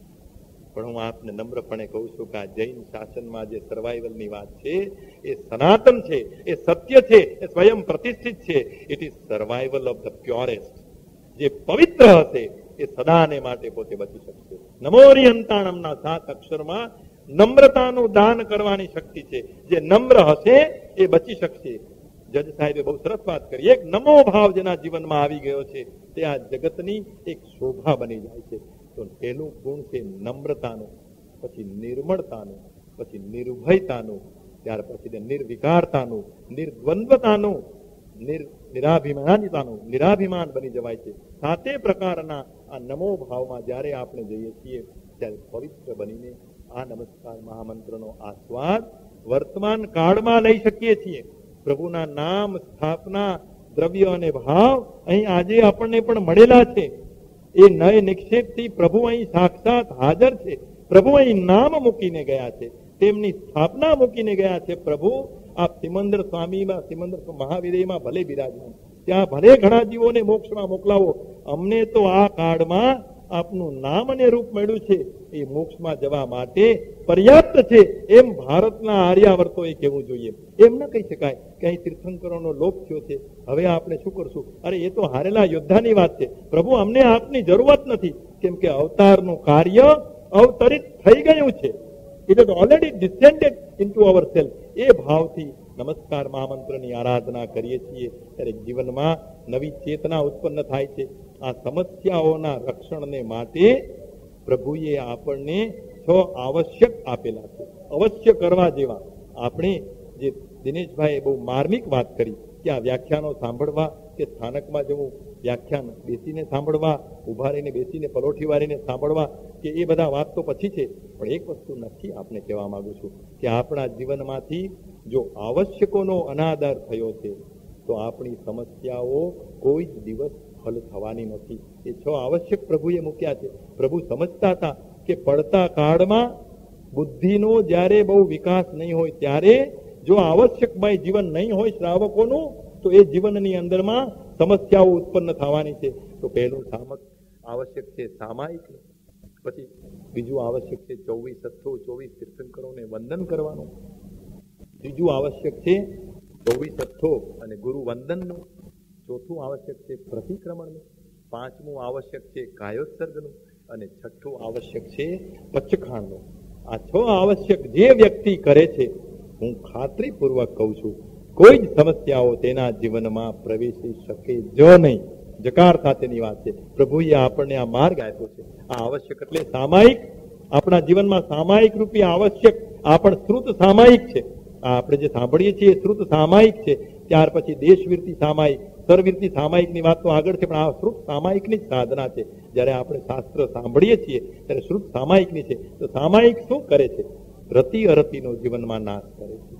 પણ હું આપને નમ્રપણે કહું છું કે આ જૈન શાસનમાં જે સર્વાઈવલની વાત છે એ સનાતન છે, એ સત્ય છે, એ સ્વયં પ્રતિષ્ઠિત છે. It is survival of the purest. જે પવિત્ર હશે એ સદાને માટે પોતે બચી શકશે. નમોરિયંતાણમના 7 અક્ષરમાં નમ્રતાનું દાન કરવાની શક્તિ છે. જે નમ્ર હશે એ બચી શકશે. જજ સાહેબે બહુ સરસ વાત કરી. એક નમો ભાવ જેના જીવનમાં આવી ગયો છે તે આ જગતની એક શોભા બની જાય છે. તો પહેલું ગુણ છે નમ્રતાનું, પછી નિર્મળતાનું, પછી નિર્ભયતાનું, ત્યાર પછી નિર્વિકારતાનું, નિર્દ્વંદ્વતાનું, નિરાભિમાનિતાનું. નિરાભિમાન બની જવાય છે. 7 પ્રકારના આ નમો ભાવમાં જ્યારે આપણે જઈએ છીએ ત્યારે પવિત્ર બનીને આ નમસ્કાર મહામંત્રનો આસ્વાદ વર્તમાન કાળમાં લઈ શકીએ છીએ. પ્રભુના નામ, સ્થાપના, દ્રવ્ય અને ભાવ અહીં આજે આપણને પણ મળેલા છે. એ નય નિક્ષેપથી પ્રભુ અહીં સાક્ષાત હાજર છે. પ્રભુ અહીં નામ મૂકીને ગયા છે, તેમની સ્થાપના મૂકીને ગયા છે. પ્રભુ આપ સિમંદર સ્વામીમાં, સિમંદર મહાવીરમાં ભલે બિરાજમાન, ત્યાં ભલે ઘણા જીવોને મોક્ષમાં મોકલાવો, અમને તો આ કાળમાં આપનું નામ અને રૂપ મળ્યું છે એ મોક્ષમાં જવા માટે પર્યાપ્ત છે. એમ ભારતના આર્યાવર્તોએ કહેવું જોઈએ. એમ ન કહી શકાય કે અહીં તીર્થંકરોનો લોપ થયો છે, હવે આપણે શું કરશું. અરે એ તો હારેલા યોદ્ધાની વાત છે. પ્રભુ અમને આપની જરૂરત નથી, કેમ કે અવતારનું કાર્ય અવતરિત થઈ ગયું છે. It is already descended into our self. એ ભાવથી નમસ્કાર મહામંત્રની આરાધના કરીએ છીએ ત્યારે જીવનમાં નવી ચેતના ઉત્પન્ન થાય છે. આ સમસ્યાઓના રક્ષણને માટે પ્રભુએ આપણને 6 આવશ્યક આપેલા છે, અવશ્ય કરવા જેવા. આપણે જે દિનેશભાઈએ બહુ માર્મિક વાત કરી કે આ વ્યાખ્યાનો સાંભળવા કે સ્થાનકમાં જવું, વ્યાખ્યાન બેસીને સાંભળવા, ઉભા રહીને બેસીને પલોઠી વારીને સાંભળવા, કે એ બધા વાત તો પછી છે. પણ એક વસ્તુ નક્કી આપને કહેવા માંગુ છું કે આપણા જીવનમાંથી જો આવશ્યકોનો અનાદર થયો છે તો આપણી સમસ્યાઓ કોઈ જ દિવસ હલ થવાની નથી. એ 6 આવશ્યક પ્રભુએ મૂક્યા છે. પ્રભુ સમજતા હતા કે પડતા કાળમાં બુદ્ધિનો જ્યારે બહુ વિકાસ નહીં હોય ત્યારે જો આવશ્યકમય જીવન નહીં હોય શ્રાવકોનું તો એ જીવનની અંદરમાં સમસ્યાઓ ઉત્પન્ન થવાની છે. તો પહેલું આવશ્યક છે સામાયિક, પછી બીજું આવશ્યક છે 24 સત્થો 24 તીર્થંકરોને વંદન કરવાનું, ત્રીજું આવશ્યક છે 24 સત્થો અને ગુરુ વંદનનું, ચોથું આવશ્યક છે પ્રતિક્રમણનું, પાંચમું આવશ્યક છે કાયોત્સર્ગનું અને છઠ્ઠું આવશ્યક છે પચ્ચખાણનું. આ 6 આવશ્યક જે વ્યક્તિ કરે છે, હું ખાતરીપૂર્વક કહું છું, કોઈ જ સમસ્યાઓ તેના જીવનમાં પ્રવેશી શકે જ નહીં. જકાર સાથેની વાત છે. પ્રભુએ આપણને આ માર્ગ આપ્યો છે. આ આવશ્યક એટલે સામાયિક, આપણા જીવનમાં સામાયિક રૂપી આવશ્યક, આ પણ શ્રુત સામાયિક છે. આ આપણે જે સાંભળીએ છીએ એ શ્રુત સામાયિક છે. ત્યાર પછી દેશવીરતી સામાયિક, સરવીરતી સામાયિકની વાત તો આગળ છે, પણ આ શ્રુત સામાયિકની જ સાધના છે. જ્યારે આપણે શાસ્ત્ર સાંભળીએ છીએ ત્યારે શ્રુત સામાયિકની છે. તો સામાયિક શું કરે છે? રતિ અરતિનો જીવનમાં નાશ કરે છે.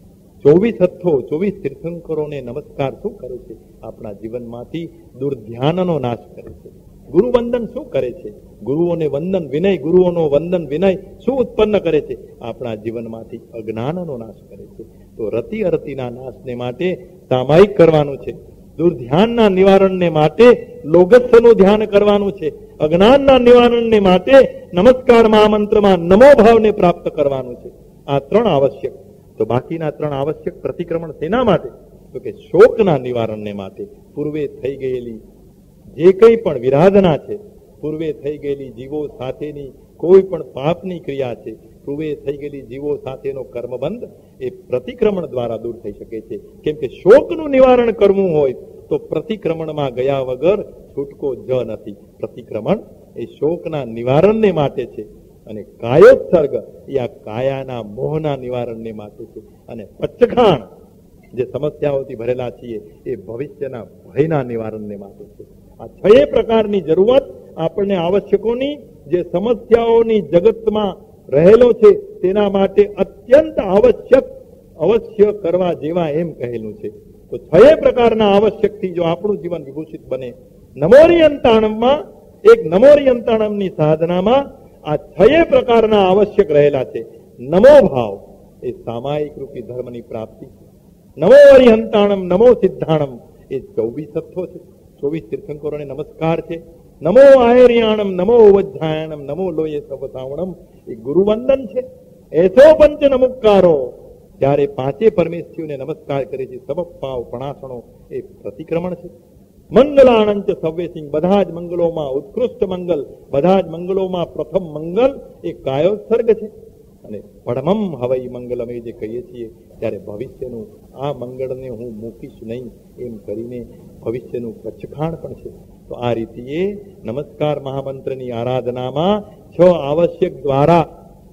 24 સત્થો 24 તીર્થંકરોને નમસ્કાર શું કરે છે? આપણા જીવનમાંથી દુર્ધ્યાનનો નાશ કરે છે. ગુરુવંદન શું કરે છે? ગુરુઓને વંદન વિનય, ગુરુઓનો વંદન વિનય શું ઉત્પન્ન કરે છે? આપણા જીવનમાંથી અજ્ઞાનનો નાશ કરે છે. તો રતિ અરતિના નાશને માટે સામાયિક કરવાનું છે. દુર્ધ્યાનના નિવારણને માટે લોગસ્યનું ધ્યાન કરવાનું છે. અજ્ઞાનના નિવારણને માટે નમસ્કાર મહામંત્રમાં નમો ભાવને પ્રાપ્ત કરવાનું છે. આ 3 આવશ્યક. તો બાકીના 3 આવશ્યક પ્રતિક્રમણ શેના માટે? તો કે શોકના નિવારણને માટે. પૂર્વે થઈ ગયેલી જે કંઈ પણ વિરાધના છે, પૂર્વે થઈ ગયેલી જીવો સાથેની કોઈ પણ પાપની ક્રિયા છે, પૂર્વે થઈ ગયેલી જીવો સાથેનો કર્મબંધ એ પ્રતિક્રમણ દ્વારા દૂર થઈ શકે છે. કેમ કે શોકનું નિવારણ કરવું હોય તો પ્રતિક્રમણમાં ગયા વગર છૂટકો જ નથી. પ્રતિક્રમણ એ શોકના નિવારણને માટે છે અને કાયોત્સર્ગ એ આ કાયાના મોહના નિવારણને માટે છે. અને પચ્ચખાણ જે સમસ્યાઓથી ભરેલા છીએ એ ભવિષ્યના ભયના નિવારણને માટે છે. આ 6 પ્રકારની જરૂરત આપણને આવશ્યકોની, જે સમસ્યાઓની જગતમાં રહેલો છે તેના માટે અત્યંત આવશ્યક, અવશ્ય કરવા જેવા એમ કહેલું છે. તો 6 પ્રકારના આવશ્યકથી જો આપણું જીવન વિભૂષિત બને, નમોરિયંતાણમમાં એક નમોરિયંતાણમની સાધનામાં આ 6 પ્રકારના આવશ્યક રહેલા છે. નમો ભાવ એ સામાયિક રૂપી ધર્મની પ્રાપ્તિ છે. નમો અરિહંતાણમ નમો સિદ્ધાણમ એ 24 સત્થો છે, 24 તીર્થંકરોને નમસ્કાર છે. નમો આયર્યાણમ નમો વજ્જાયણમ નમો લોયે સવતાવણમ એ ગુરુવંદન છે. એસો પંચ નમુકારો, જ્યારે 5 પરમેશ્વરીઓને નમસ્કાર કરે છે. સમપાવ પણાસણો એ પ્રતિક્રમણ છે. મંગલાનંચ સવ્યસિંહ, બધા જ મંગલોમાં ઉત્કૃષ્ટ મંગલ, બધા જ મંગલોમાં પ્રથમ મંગલ એ કાયોત્સર્ગ છે. અને પરમમ હવઈ મંગલમ એ જે કહીએ છીએ ત્યારે ભવિષ્યનું આ મંગળને હું મૂકીશ નહીં એમ કરીને ભવિષ્યનું પચ્ચખાણ પણ છે. તો આ રીતે નમસ્કાર મહામંત્રની આરાધનામાં 6 આવશ્યક દ્વારા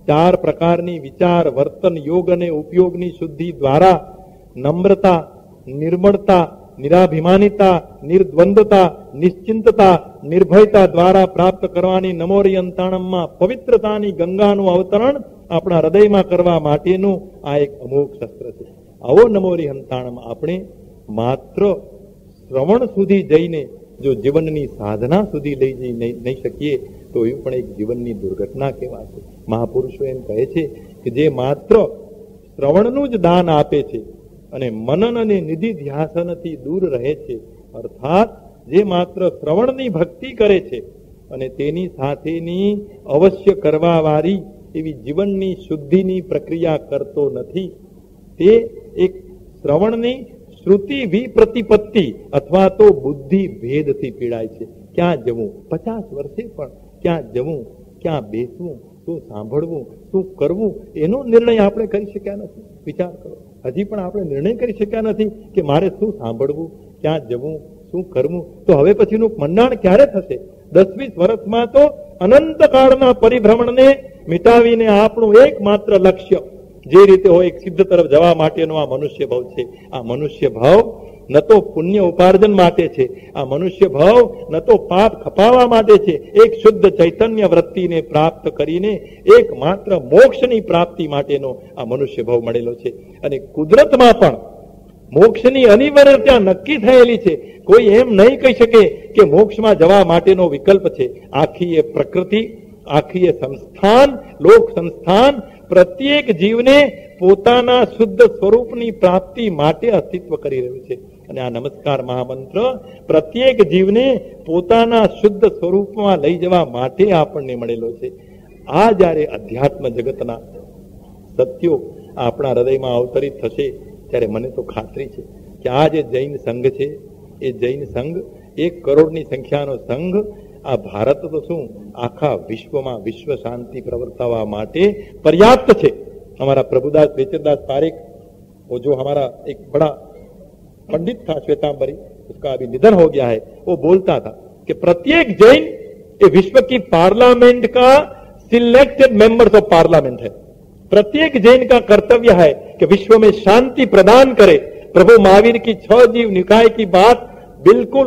4 પ્રકારની વિચાર, વર્તન, યોગ અને ઉપયોગની શુદ્ધિ દ્વારા નમ્રતા, નિર્મળતા, નિરાભિમાનિતા, નિર્દ્વંદતા, નિશ્ચિંતતા, નિર્ભયતા દ્વારા પ્રાપ્ત કરવાની નમોરિયંતાણમમાં પવિત્રતાની ગંગાનું અવતરણ આપણા હૃદયમાં કરવા માટેનું આ એક અમોઘ શસ્ત્ર છે. આવો નમોરિયંતાણમ આપણે માત્ર શ્રવણ સુધી જઈને જો જીવનની સાધના સુધી લઈ જઈ નહીં શકીએ તો એ પણ એક જીવનની દુર્ઘટના કહેવાશે. મહાપુરુષો એમ કહે છે કે જે માત્ર શ્રવણનું જ દાન આપે છે અને મનન અને નિધિ ધ્યાસનથી દૂર રહે છે, અર્થાત જે માત્ર શ્રવણની ભક્તિ કરે છે અને તેની સાથેની અવશ્ય કરવાવાળી એવી જીવનની શુદ્ધિની પ્રક્રિયા કરતો નથી, તે એક શ્રવણની શ્રુતિ વિપ્રતિપત્તિ અથવા તો બુદ્ધિ ભેદથી પીડાય છે. ક્યાં જવું? 50 વર્ષે પણ ક્યાં જવું, ક્યાં બેસવું, શું સાંભળવું, શું કરવું, એનો નિર્ણય આપણે કરી શક્યા નથી. વિચાર કરો, હજી પણ આપણે નિર્ણય કરી શક્યા નથી કે મારે શું સાંભળવું, ક્યાં જવું, શું કરવું. તો હવે પછીનું મંડાણ ક્યારે થશે? 10-20 વર્ષમાં તો અનંતકાળના પરિભ્રમણને મિટાવીને આપણું એકમાત્ર લક્ષ્ય જે રીતે હોય એક સિદ્ધ તરફ જવા માટેનો આ મનુષ્ય ભાવ છે. આ મનુષ્ય ભાવ ન તો પુણ્ય ઉપાર્જન માટે છે, આ મનુષ્ય ભાવ ન તો પાપ ખપાવવા માટે છે. એક શુદ્ધ ચૈતન્ય વૃત્તિને પ્રાપ્ત કરીને એકમાત્ર મોક્ષની પ્રાપ્તિ માટેનો આ મનુષ્ય ભાવ મળેલો છે. અને કુદરતમાં પણ મોક્ષની અનિવાર્યતા નક્કી થયેલી છે. કોઈ એમ નહીં કહી શકે કે મોક્ષમાં જવા માટેનો વિકલ્પ છે. આખી એ પ્રકૃતિ આખી એ સંસ્થાન, લોક સંસ્થાન પ્રત્યેક જીવને પોતાના શુદ્ધ સ્વરૂપની પ્રાપ્તિ માટે અસ્તિત્વ કરી રહ્યું છે. અને આ નમસ્કાર મહામંત્ર પ્રત્યેક જીવને પોતાના શુદ્ધ સ્વરૂપમાં લઈ જવા માટે આપણને મળેલો છે. આ જ્યારે અધ્યાત્મ જગતના સત્યો આપણા હૃદયમાં અવતરિત થશે ત્યારે મને તો ખાતરી છે કે આ જે જૈન સંઘ છે એ જૈન સંઘ 1 કરોડની સંખ્યાનો સંઘ આ ભારત તો શું આખા વિશ્વમાં વિશ્વ શાંતિ प्रवर्तावा માટે पर्याप्त છે. हमारा प्रभुदास बेचरदास पारेख वो जो हमारा एक बड़ा पंडित था श्वेतांबरी, उसका अभी निधन हो गया है, वो बोलता था कि प्रत्येक जैन ये विश्व की पार्लियामेंट का सिलेक्टेड मेंबर्स ऑफ पार्लियामेंट है. प्रत्येक जैन का कर्तव्य है कि विश्व में शांति प्रदान करे. प्रभु महावीर की 6 जीव निकाय की बात बिल्कुल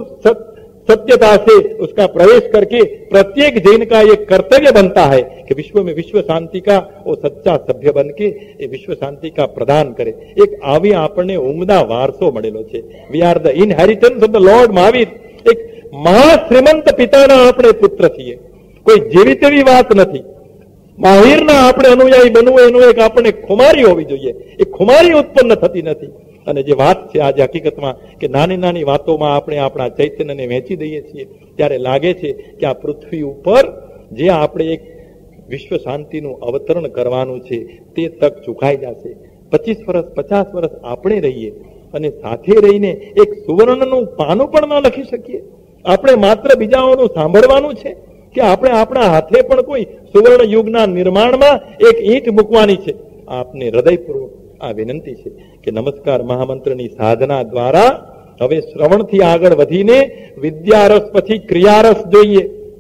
सत्यता से उसका प्रवेश करके प्रत्येक जैन का ये कर्तव्य बनता है कि विश्व में विश्व शांति का वो सच्चा सभ्य बन के ये विश्व शांति का प्रदान करे. एक आवी आपने उमदा वारसो मळेलो छे. We are the inheritance of the lord Mahavir. एक महाश्रीमंत पिताना આપણે પુત્ર છીએ. કોઈ જેવી તેવી વાત નથી. માહિરના આપણે અનુયાયી બનવું એનું એક આપણે ખુમારી હોવી જોઈએ. એ ખુમારી ઉત્પન્ન થતી નથી. અને જે વાત છે આજે હકીકતમાં કે નાની નાની વાતોમાં આપણે આપણા ચૈતન્યને વહેંચી દઈએ છીએ ત્યારે લાગે છે કે આ પૃથ્વી ઉપર જે આપણે એક વિશ્વ શાંતિનું અવતરણ કરવાનું છે તે તક ચૂકાઈ જશે. 25 વર્ષ 50 વર્ષ આપણે રહીએ અને સાથે રહીને એક સુવર્ણનું પાનું પણ ન લખી શકીએ. આપણે માત્ર બીજાઓનું સાંભળવાનું છે કે આપણે આપણા હાથે પણ કોઈ સુવર્ણ યુગના નિર્માણમાં એક ઈંટ મૂકવાની છે. આપને હૃદયપૂર્વક આ વિનંતી છે કે નમસ્કાર મહામંત્રની સાધના દ્વારા હવે શ્રવણથી આગળ વધીને વિદ્યારસ પછી ક્રિયારસ જોઈએ.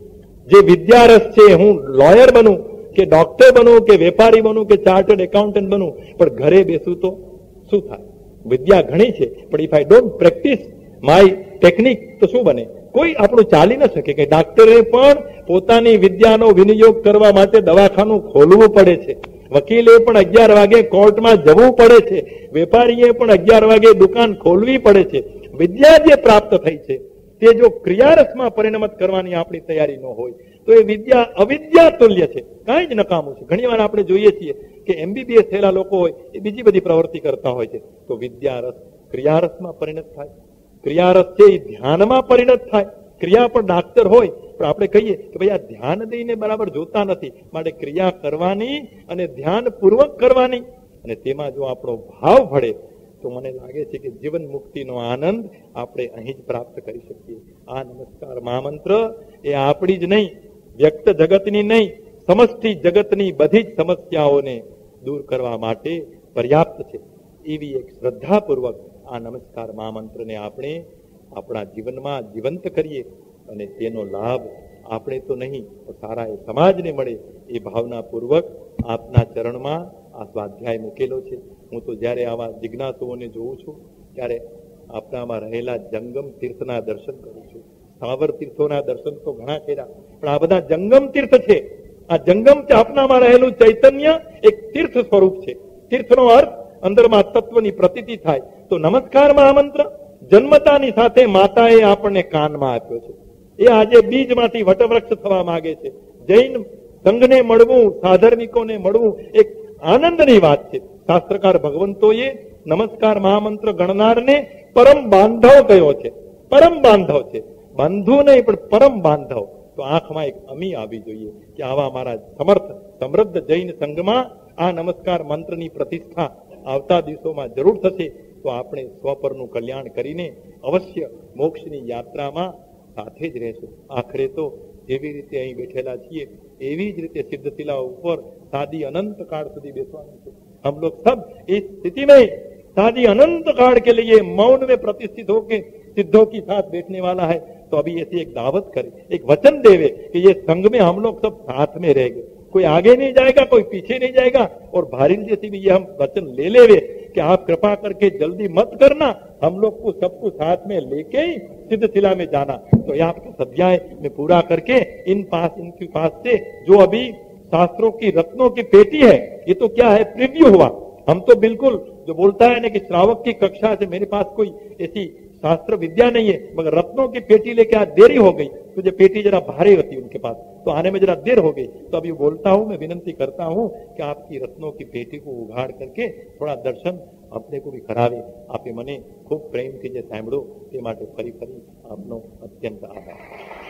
જે વિદ્યારસ છે હું લોયર બનું કે ડોક્ટર બનું કે વેપારી બનું કે ચાર્ટર્ડ એકાઉન્ટન્ટ બનું પણ ઘરે બેસું તો શું થાય? વિદ્યા ઘણી છે પણ if I don't practise my technique તો શું બને? કોઈ આપણું ચાલી ન શકે. કે ડાક્ટરે પણ પોતાની વિદ્યાનો વિનિયોગ કરવા માટે દવાખાનું ખોલવું પડે છે. વકીલે પણ 11 વાગે કોર્ટમાં જવું પડે છે. વેપારીએ પણ 11 વાગે દુકાન ખોલવી પડે છે. વિદ્યા જે પ્રાપ્ત થઈ છે તે જો ક્રિયારસમાં પરિણમત કરવાની આપણી તૈયારી ન હોય તો એ વિદ્યા અવિદ્યા તુલ્ય છે, કાંઈ જ નકામું છે. ઘણી વાર આપણે જોઈએ છીએ કે MBBS થયેલા લોકો હોય એ બીજી બધી પ્રવૃત્તિ કરતા હોય છે. તો વિદ્યારસ ક્રિયારસમાં પરિણત થાય. ક્રિયારસ છે એ ધ્યાનમાં પરિણત થાય. ક્રિયા પણ ડાક્ટર હોય પણ આપણે કહીએ કે ભાઈ આ ધ્યાન દઈને બરાબર જોતા નથી, માટે ક્રિયા કરવાની અને ધ્યાનપૂર્વક કરવાની અને તેમાં જો આપણો ભાવ ભળે તો મને લાગે છે કે જીવન મુક્તિનો આનંદ આપણે અહીં જ પ્રાપ્ત કરી શકીએ. આ નમસ્કાર મહામંત્ર એ આપણી જ નહીં, વ્યક્ત જગતની નહીં, સમષ્ટિ જગતની બધી જ સમસ્યાઓને દૂર કરવા માટે પર્યાપ્ત છે. એવી એક શ્રદ્ધાપૂર્વક આ નમસ્કાર મહામંત્રને આપણે આપણા જીવનમાં જીવંત કરીએ અને તેનો લાભ આપણે તો નહીં પણ સારા એ સમાજને મળે એ ભાવનાપૂર્વક આપના ચરણમાં આ સ્વાધ્યાય મૂકેલો છે. હું તો જ્યારે આવા જિજ્ઞાસુઓને જોઉં છું ત્યારે આપણામાં રહેલા જંગમ તીર્થના દર્શન કરું છું. સ્થાવર તીર્થોના દર્શન તો ઘણા કર્યા પણ આ બધા જંગમ તીર્થ છે. આ જંગમ આપનામાં રહેલું ચૈતન્ય એક તીર્થ સ્વરૂપ છે. તીર્થનો અર્થ અંદરમાં તત્વની પ્રતીતિ થાય. તો નમસ્કાર મહામંત્ર જન્મતાની સાથે માતાએ આપણને કાનમાં આપ્યો છે. એ આજે બીજમાંથી વટવૃક્ષ થવા માંગે છે. જૈન સંઘને મળવું, સાધર્મિકોને મળવું એક આનંદની વાત છે. શાસ્ત્રકાર ભગવંતોએ નમસ્કાર મહામંત્ર ગણનારને પરમ બાંધવ કયો છે. પરમ બાંધવ છે, બંધુ નહીં પણ પરમ બાંધવ. તો આંખમાં એક અમી આવી જોઈએ કે આવા મારા સમર્થ સમૃદ્ધ જૈન સંઘમાં આ નમસ્કાર મંત્રની પ્રતિષ્ઠા આવતા દિવસોમાં જરૂર થશે. તો આપણે સ્વપરનું કલ્યાણ કરીને અવશ્ય મોક્ષની યાત્રામાં સાથે જ રહેશું. આખરે તો જેવી રીતે અહીં બેઠેલા છીએ એવી જ રીતે સિદ્ધ શિલા ઉપર शादी अनंत काल સુધી બેસવાનું છે. हम लोग सब इस स्थिति में शादी अनंत काल के लिए मौन में प्रतिष्ठित होकर सिद्धों की साथ बैठने वाला है. तो अभी ऐसी एक दावत करे, एक वचन देवे कि ये संघ में हम लोग सब साथ में रहेंगे. कोई आगे नहीं जाएगा, कोई पीछे नहीं जाएगा. और भारी जैसी भी ये हम वचन ले लेवे कि आप कृपा करके जल्दी मत करना, हम लोग को सबको साथ में लेके ही सिद्ध शिला में जाना. तो ये आपके अध्याय में पूरा करके इनके पास से जो अभी शास्त्रों की रत्नों की पेटी है, ये तो क्या है, प्रीव्यू हुआ. हम तो बिल्कुल जो बोलता है ना कि श्रावक की कक्षा से मेरे पास कोई ऐसी शास्त्र विद्या नहीं है, मगर रत्नों की पेटी लेके आज देरी हो गई. तो जो पेटी जरा भारी होती उनके पास, तो आने में जरा देर हो गई। तो अभी बोलता हूं, मैं विनंती करता हूं कि आपकी रत्नों की पेटी को उघाड़ करके थोड़ा दर्शन अपने को भी करावे। आपे મને ખૂબ પ્રેમથી જે સાંભળો તે માટે ફરી આપનો અત્યંત આભાર।